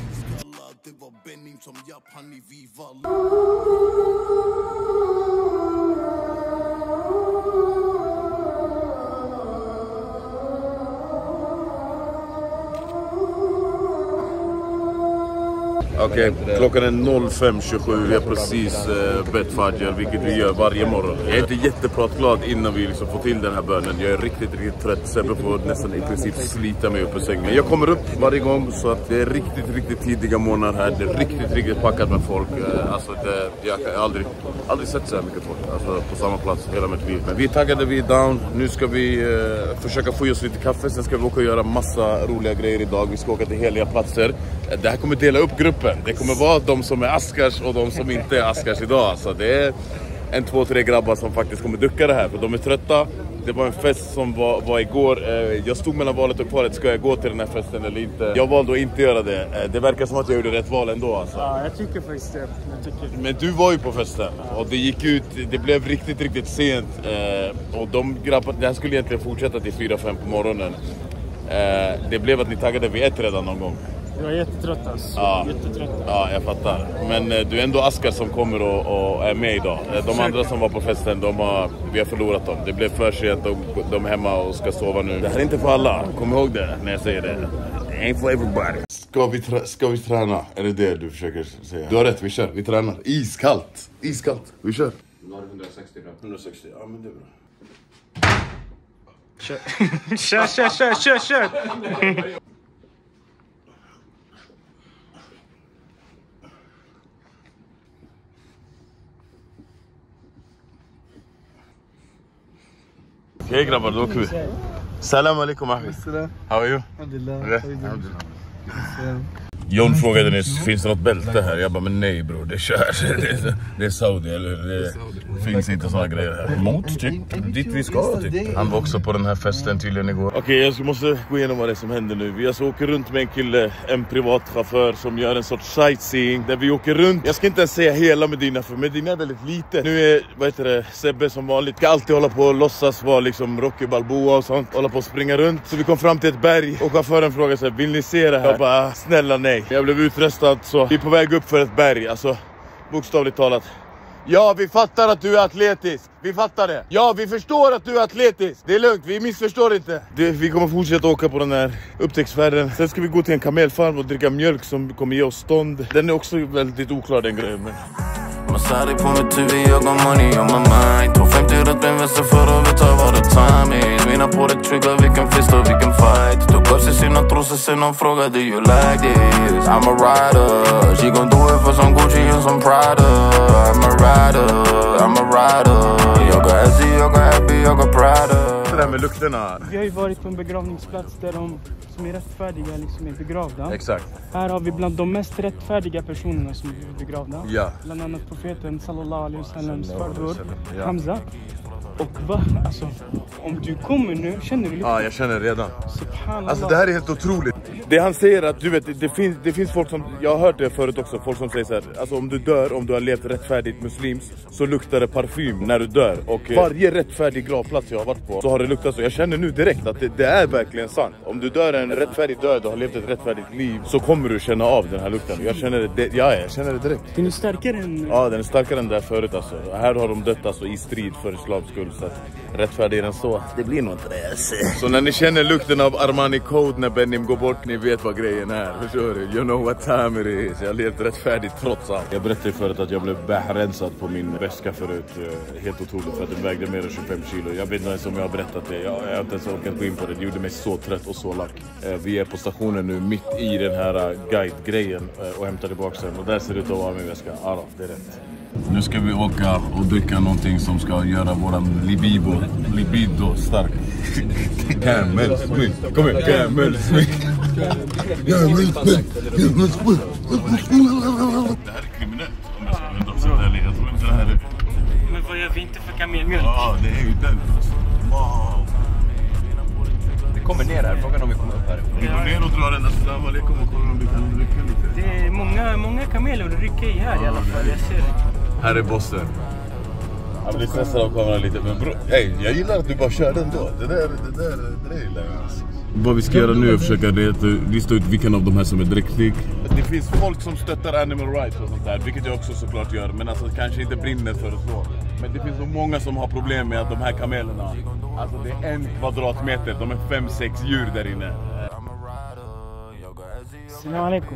Okej, okay, klockan är noll fem tjugosju. Vi har precis uh, bett Fajr, vilket vi gör varje morgon. Jag är inte jättepratglad innan vi liksom får till den här bönen. Jag är riktigt, riktigt trött. Sebbe får nästan i princip slita mig upp på sängen. Jag kommer upp varje gång, så att det är riktigt, riktigt tidiga månader här. Det är riktigt, riktigt packat med folk. Uh, alltså, det, jag har aldrig, aldrig sett så här mycket folk alltså, på samma plats hela mitt liv. Men vi är taggade, vi är down. Nu ska vi uh, försöka få oss lite kaffe. Sen ska vi åka och göra massa roliga grejer idag. Vi ska åka till heliga platser. Det här kommer dela upp gruppen. Det kommer vara de som är askars och de som inte är askars idag. Så det är en, två, tre grabbar som faktiskt kommer ducka det här. För de är trötta. Det var en fest som var, var igår. Jag stod mellan valet och kvalet. Ska jag gå till den här festen eller inte? Jag valde att inte göra det. Det verkar som att jag gjorde rätt val ändå. Alltså. Ja, jag tycker faktiskt det. Jag tycker... Men du var ju på festen. Och det gick ut. Det blev riktigt, riktigt sent. Och de grabbar, det här skulle egentligen fortsätta till fyra, fem på morgonen. Det blev att ni taggade vid ett redan någon gång. Jag är jättetrött alltså. Ja. Jättetrött. Ja, jag fattar. Men eh, du är ändå askar som kommer och, och är med idag. De Försök. andra som var på festen, de har, vi har förlorat dem. Det blev för sent och de är hemma och ska sova nu. Det här är inte för alla. Kom ihåg det när jag säger det. Det ain't for everybody. Ska vi, trä- ska vi träna? Är det det du försöker säga? Du har rätt, vi kör. Vi tränar. Iskallt. Iskallt. Vi kör. Du har hundrasextio gram. hundrasextio, ja men det är bra. Kör, kör, kör, kör, kör, kör. Okej grabbar, då åker vi. Salam alaikum ahmed. How are you? Alhamdulillah. John frågade nyss, finns det något bälte här? Jag bara, men nej bror, det kör. Det är, det är Saudi, eller det, det finns inte såna grejer här. Mot, typ, dit vi ska, typ. Han var också på den här festen tydligen igår. Okej, okay, jag måste gå igenom vad det är som händer nu. Vi alltså åker runt med en kille, en privatchaufför som gör en sorts sightseeing. Där vi åker runt, jag ska inte ens säga hela Medina, för Medina är väldigt lite. Nu är, vad heter det, Sebbe som vanligt. Ska alltid hålla på och låtsas vara liksom Rocky Balboa och sånt. Hålla på och springa runt. Så vi kom fram till ett berg och chauffören frågade sig, vill ni se det här? Jag bara, snälla nej. Jag blev utröstad, så vi är på väg upp för ett berg, alltså bokstavligt talat. Ja, vi fattar att du är atletisk. Vi fattar det. Ja, vi förstår att du är atletisk. Det är lugnt, vi missförstår inte. Det, vi kommer fortsätta åka på den här upptäcktsfärden. Sen ska vi gå till en kamelfarm och dricka mjölk som kommer ge oss stånd. Den är också väldigt oklar, den grejen. Men... Masari på mitt huvud, jag har money on my mind. Tog femtio runt med vänster för att veta vad det time is. Mina på det trigger, vi kan fista, vi kan fight. Tog av sig sina trosor, sen någon frågade, do you like this? I'm a rider, she gon' do it for some Gucci and some Prada. I'm a rider, I'm a rider. Jag går happy, jag går happy, jag går Prada. Det där med lukterna. Vi har ju varit på en begravningsplats där de som är rättfärdiga liksom är begravda. Exakt. Här har vi bland de mest rättfärdiga personerna som är begravda. Ja. Bland annat profeten sallallahu alaihi wasallams farbror Ja. Hamza. Och va? Alltså, om du kommer nu, känner du lite? Ja, jag känner redan. Subhanallah. Alltså det här är helt otroligt. Det han säger att, du vet, det finns, det finns folk som, jag har hört det förut också, folk som säger så här, alltså om du dör, om du har levt rättfärdigt muslims, så luktar det parfym när du dör. Och varje rättfärdig gravplats jag har varit på så har det luktat så. Jag känner nu direkt att det, det är verkligen sant. Om du dör en rättfärdig död och har levt ett rättfärdigt liv, så kommer du känna av den här lukten. Jag känner det, ja, jag känner det direkt. Den är starkare än... Ja, den är starkare än där förut alltså. Här har de dött alltså i strid för islams skull, så att rättfärdigare än så, det blir nog inte det alltså. Så när ni känner lukten av Armani Code när Benim går bort, ni vet vad grejen är. Förstår du? You know what time it is. Jag har levt rättfärdigt trots allt. Jag berättade förut att jag blev bärrensad på min väska förut. Helt otroligt, för att den vägde mer än tjugofem kilo. Jag vet inte ens om jag har berättat det. Jag, jag har inte ens orkat gå in på det. Det gjorde mig så trött och så lack. Vi är på stationen nu mitt i den här guide-grejen och hämtar tillbaka den. Och där ser det ut att vara min väska. Ja då, det är rätt. Nu ska vi åka och dricka någonting som ska göra våran libido, libido stark. Camel Smith. Kom igen, Camel Smith. Camel Smith. Det här är kriminellt om jag ska vända oss ärlig. Jag tror inte det här är... Men vad gör vi inte för kamelmjölk? Ja, det är ju den. Wow. Vi kommer ner här, frågan om vi kommer upp här. Vi går ner och drar en assalamu alaikum och kollar om vi kan rycka lite. Det är många, många kameler att rycka i här i alla fall, jag ser det. Här är bossen. Jag blir stressad av kameran lite, men bro, hey, jag gillar att du bara kör den då. Det där, det där, det där gillar jag. Vad vi ska göra nu är att försöka lista ut vilken av de här som är dräktig. Det finns folk som stöttar animal rights och sånt där, vilket jag också såklart gör. Men alltså kanske inte brinner för det så. Men det finns så många som har problem med att de här kamelerna, alltså det är en kvadratmeter, de är fem, sex djur där inne. Salam alaikum.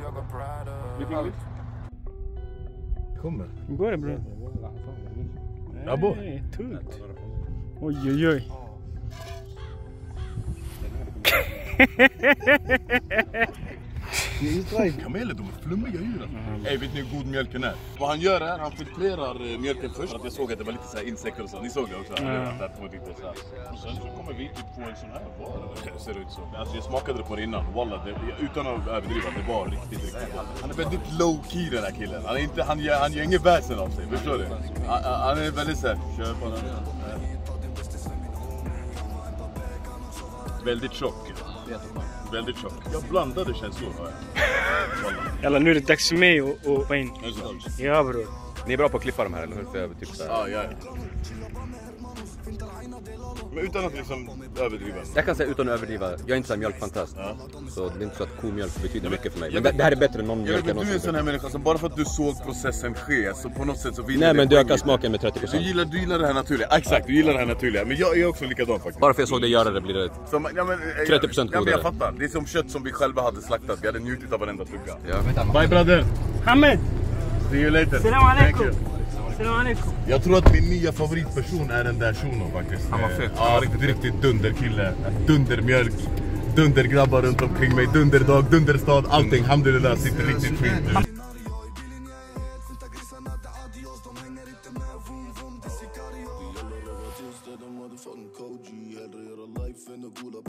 Kommer. Går det bra? Abo. Nej, tungt. Oj, oj, oj. Kameler, de är flummiga djur. Ey, vet ni hur god mjölken är? Vad han gör är, han filtrerar mjölken först. Att jag såg att det var lite så här insekter och så. Ni såg det också? Ja. Där på lite så här. Och sen så kommer vi typ få en sån här vara. Det ser ut så. Alltså jag smakade det på det innan. Wallah, det, utan att överdriva, det var riktigt, riktigt. Han är väldigt low key, den här killen. Han är inte, han gör, han gör ingen väsen av sig, förstår du? Han, han är väldigt så här, kör på den. Väldigt tjock. Väldigt tjock. Jag blandade känns så. Jalla, nu är det dags för mig att vara in. Ja, bror. Ni är bra på att klippa de här, eller hur? För jag typ så här. Ja, ja. Men utan att liksom överdriva. Jag kan säga utan att överdriva, jag är inte så här mjölkfantast. Ja. Så det är inte så att komjölk betyder mycket för mig. Men det, det här är bättre än någon mjölk. Men du är en sån här människa som bara för att du såg processen ske, så på något sätt så vill Nej, men du ökar smaken med trettio procent. Du gillar, du gillar det här naturliga. Exakt, du gillar det här naturliga. Men jag är också likadan faktiskt. Bara för jag såg dig göra det blir det som, ja, men, trettio procent ja, godare. men jag fattar. Det är som kött som vi själva hade slaktat. Vi hade njutit av varenda tugga. Ja. Bye brother. Hamed. See you later. Salam alaikum. Salam alaikum. Jag tror att min nya favoritperson är den där shunon faktiskt. Han var fett. Ja, riktigt, riktigt dunderkille. Dundermjölk. Dundergrabbar runt omkring mig. Dunderdag, dunderstad. Allting, alhamdulillah, sitter riktigt fint.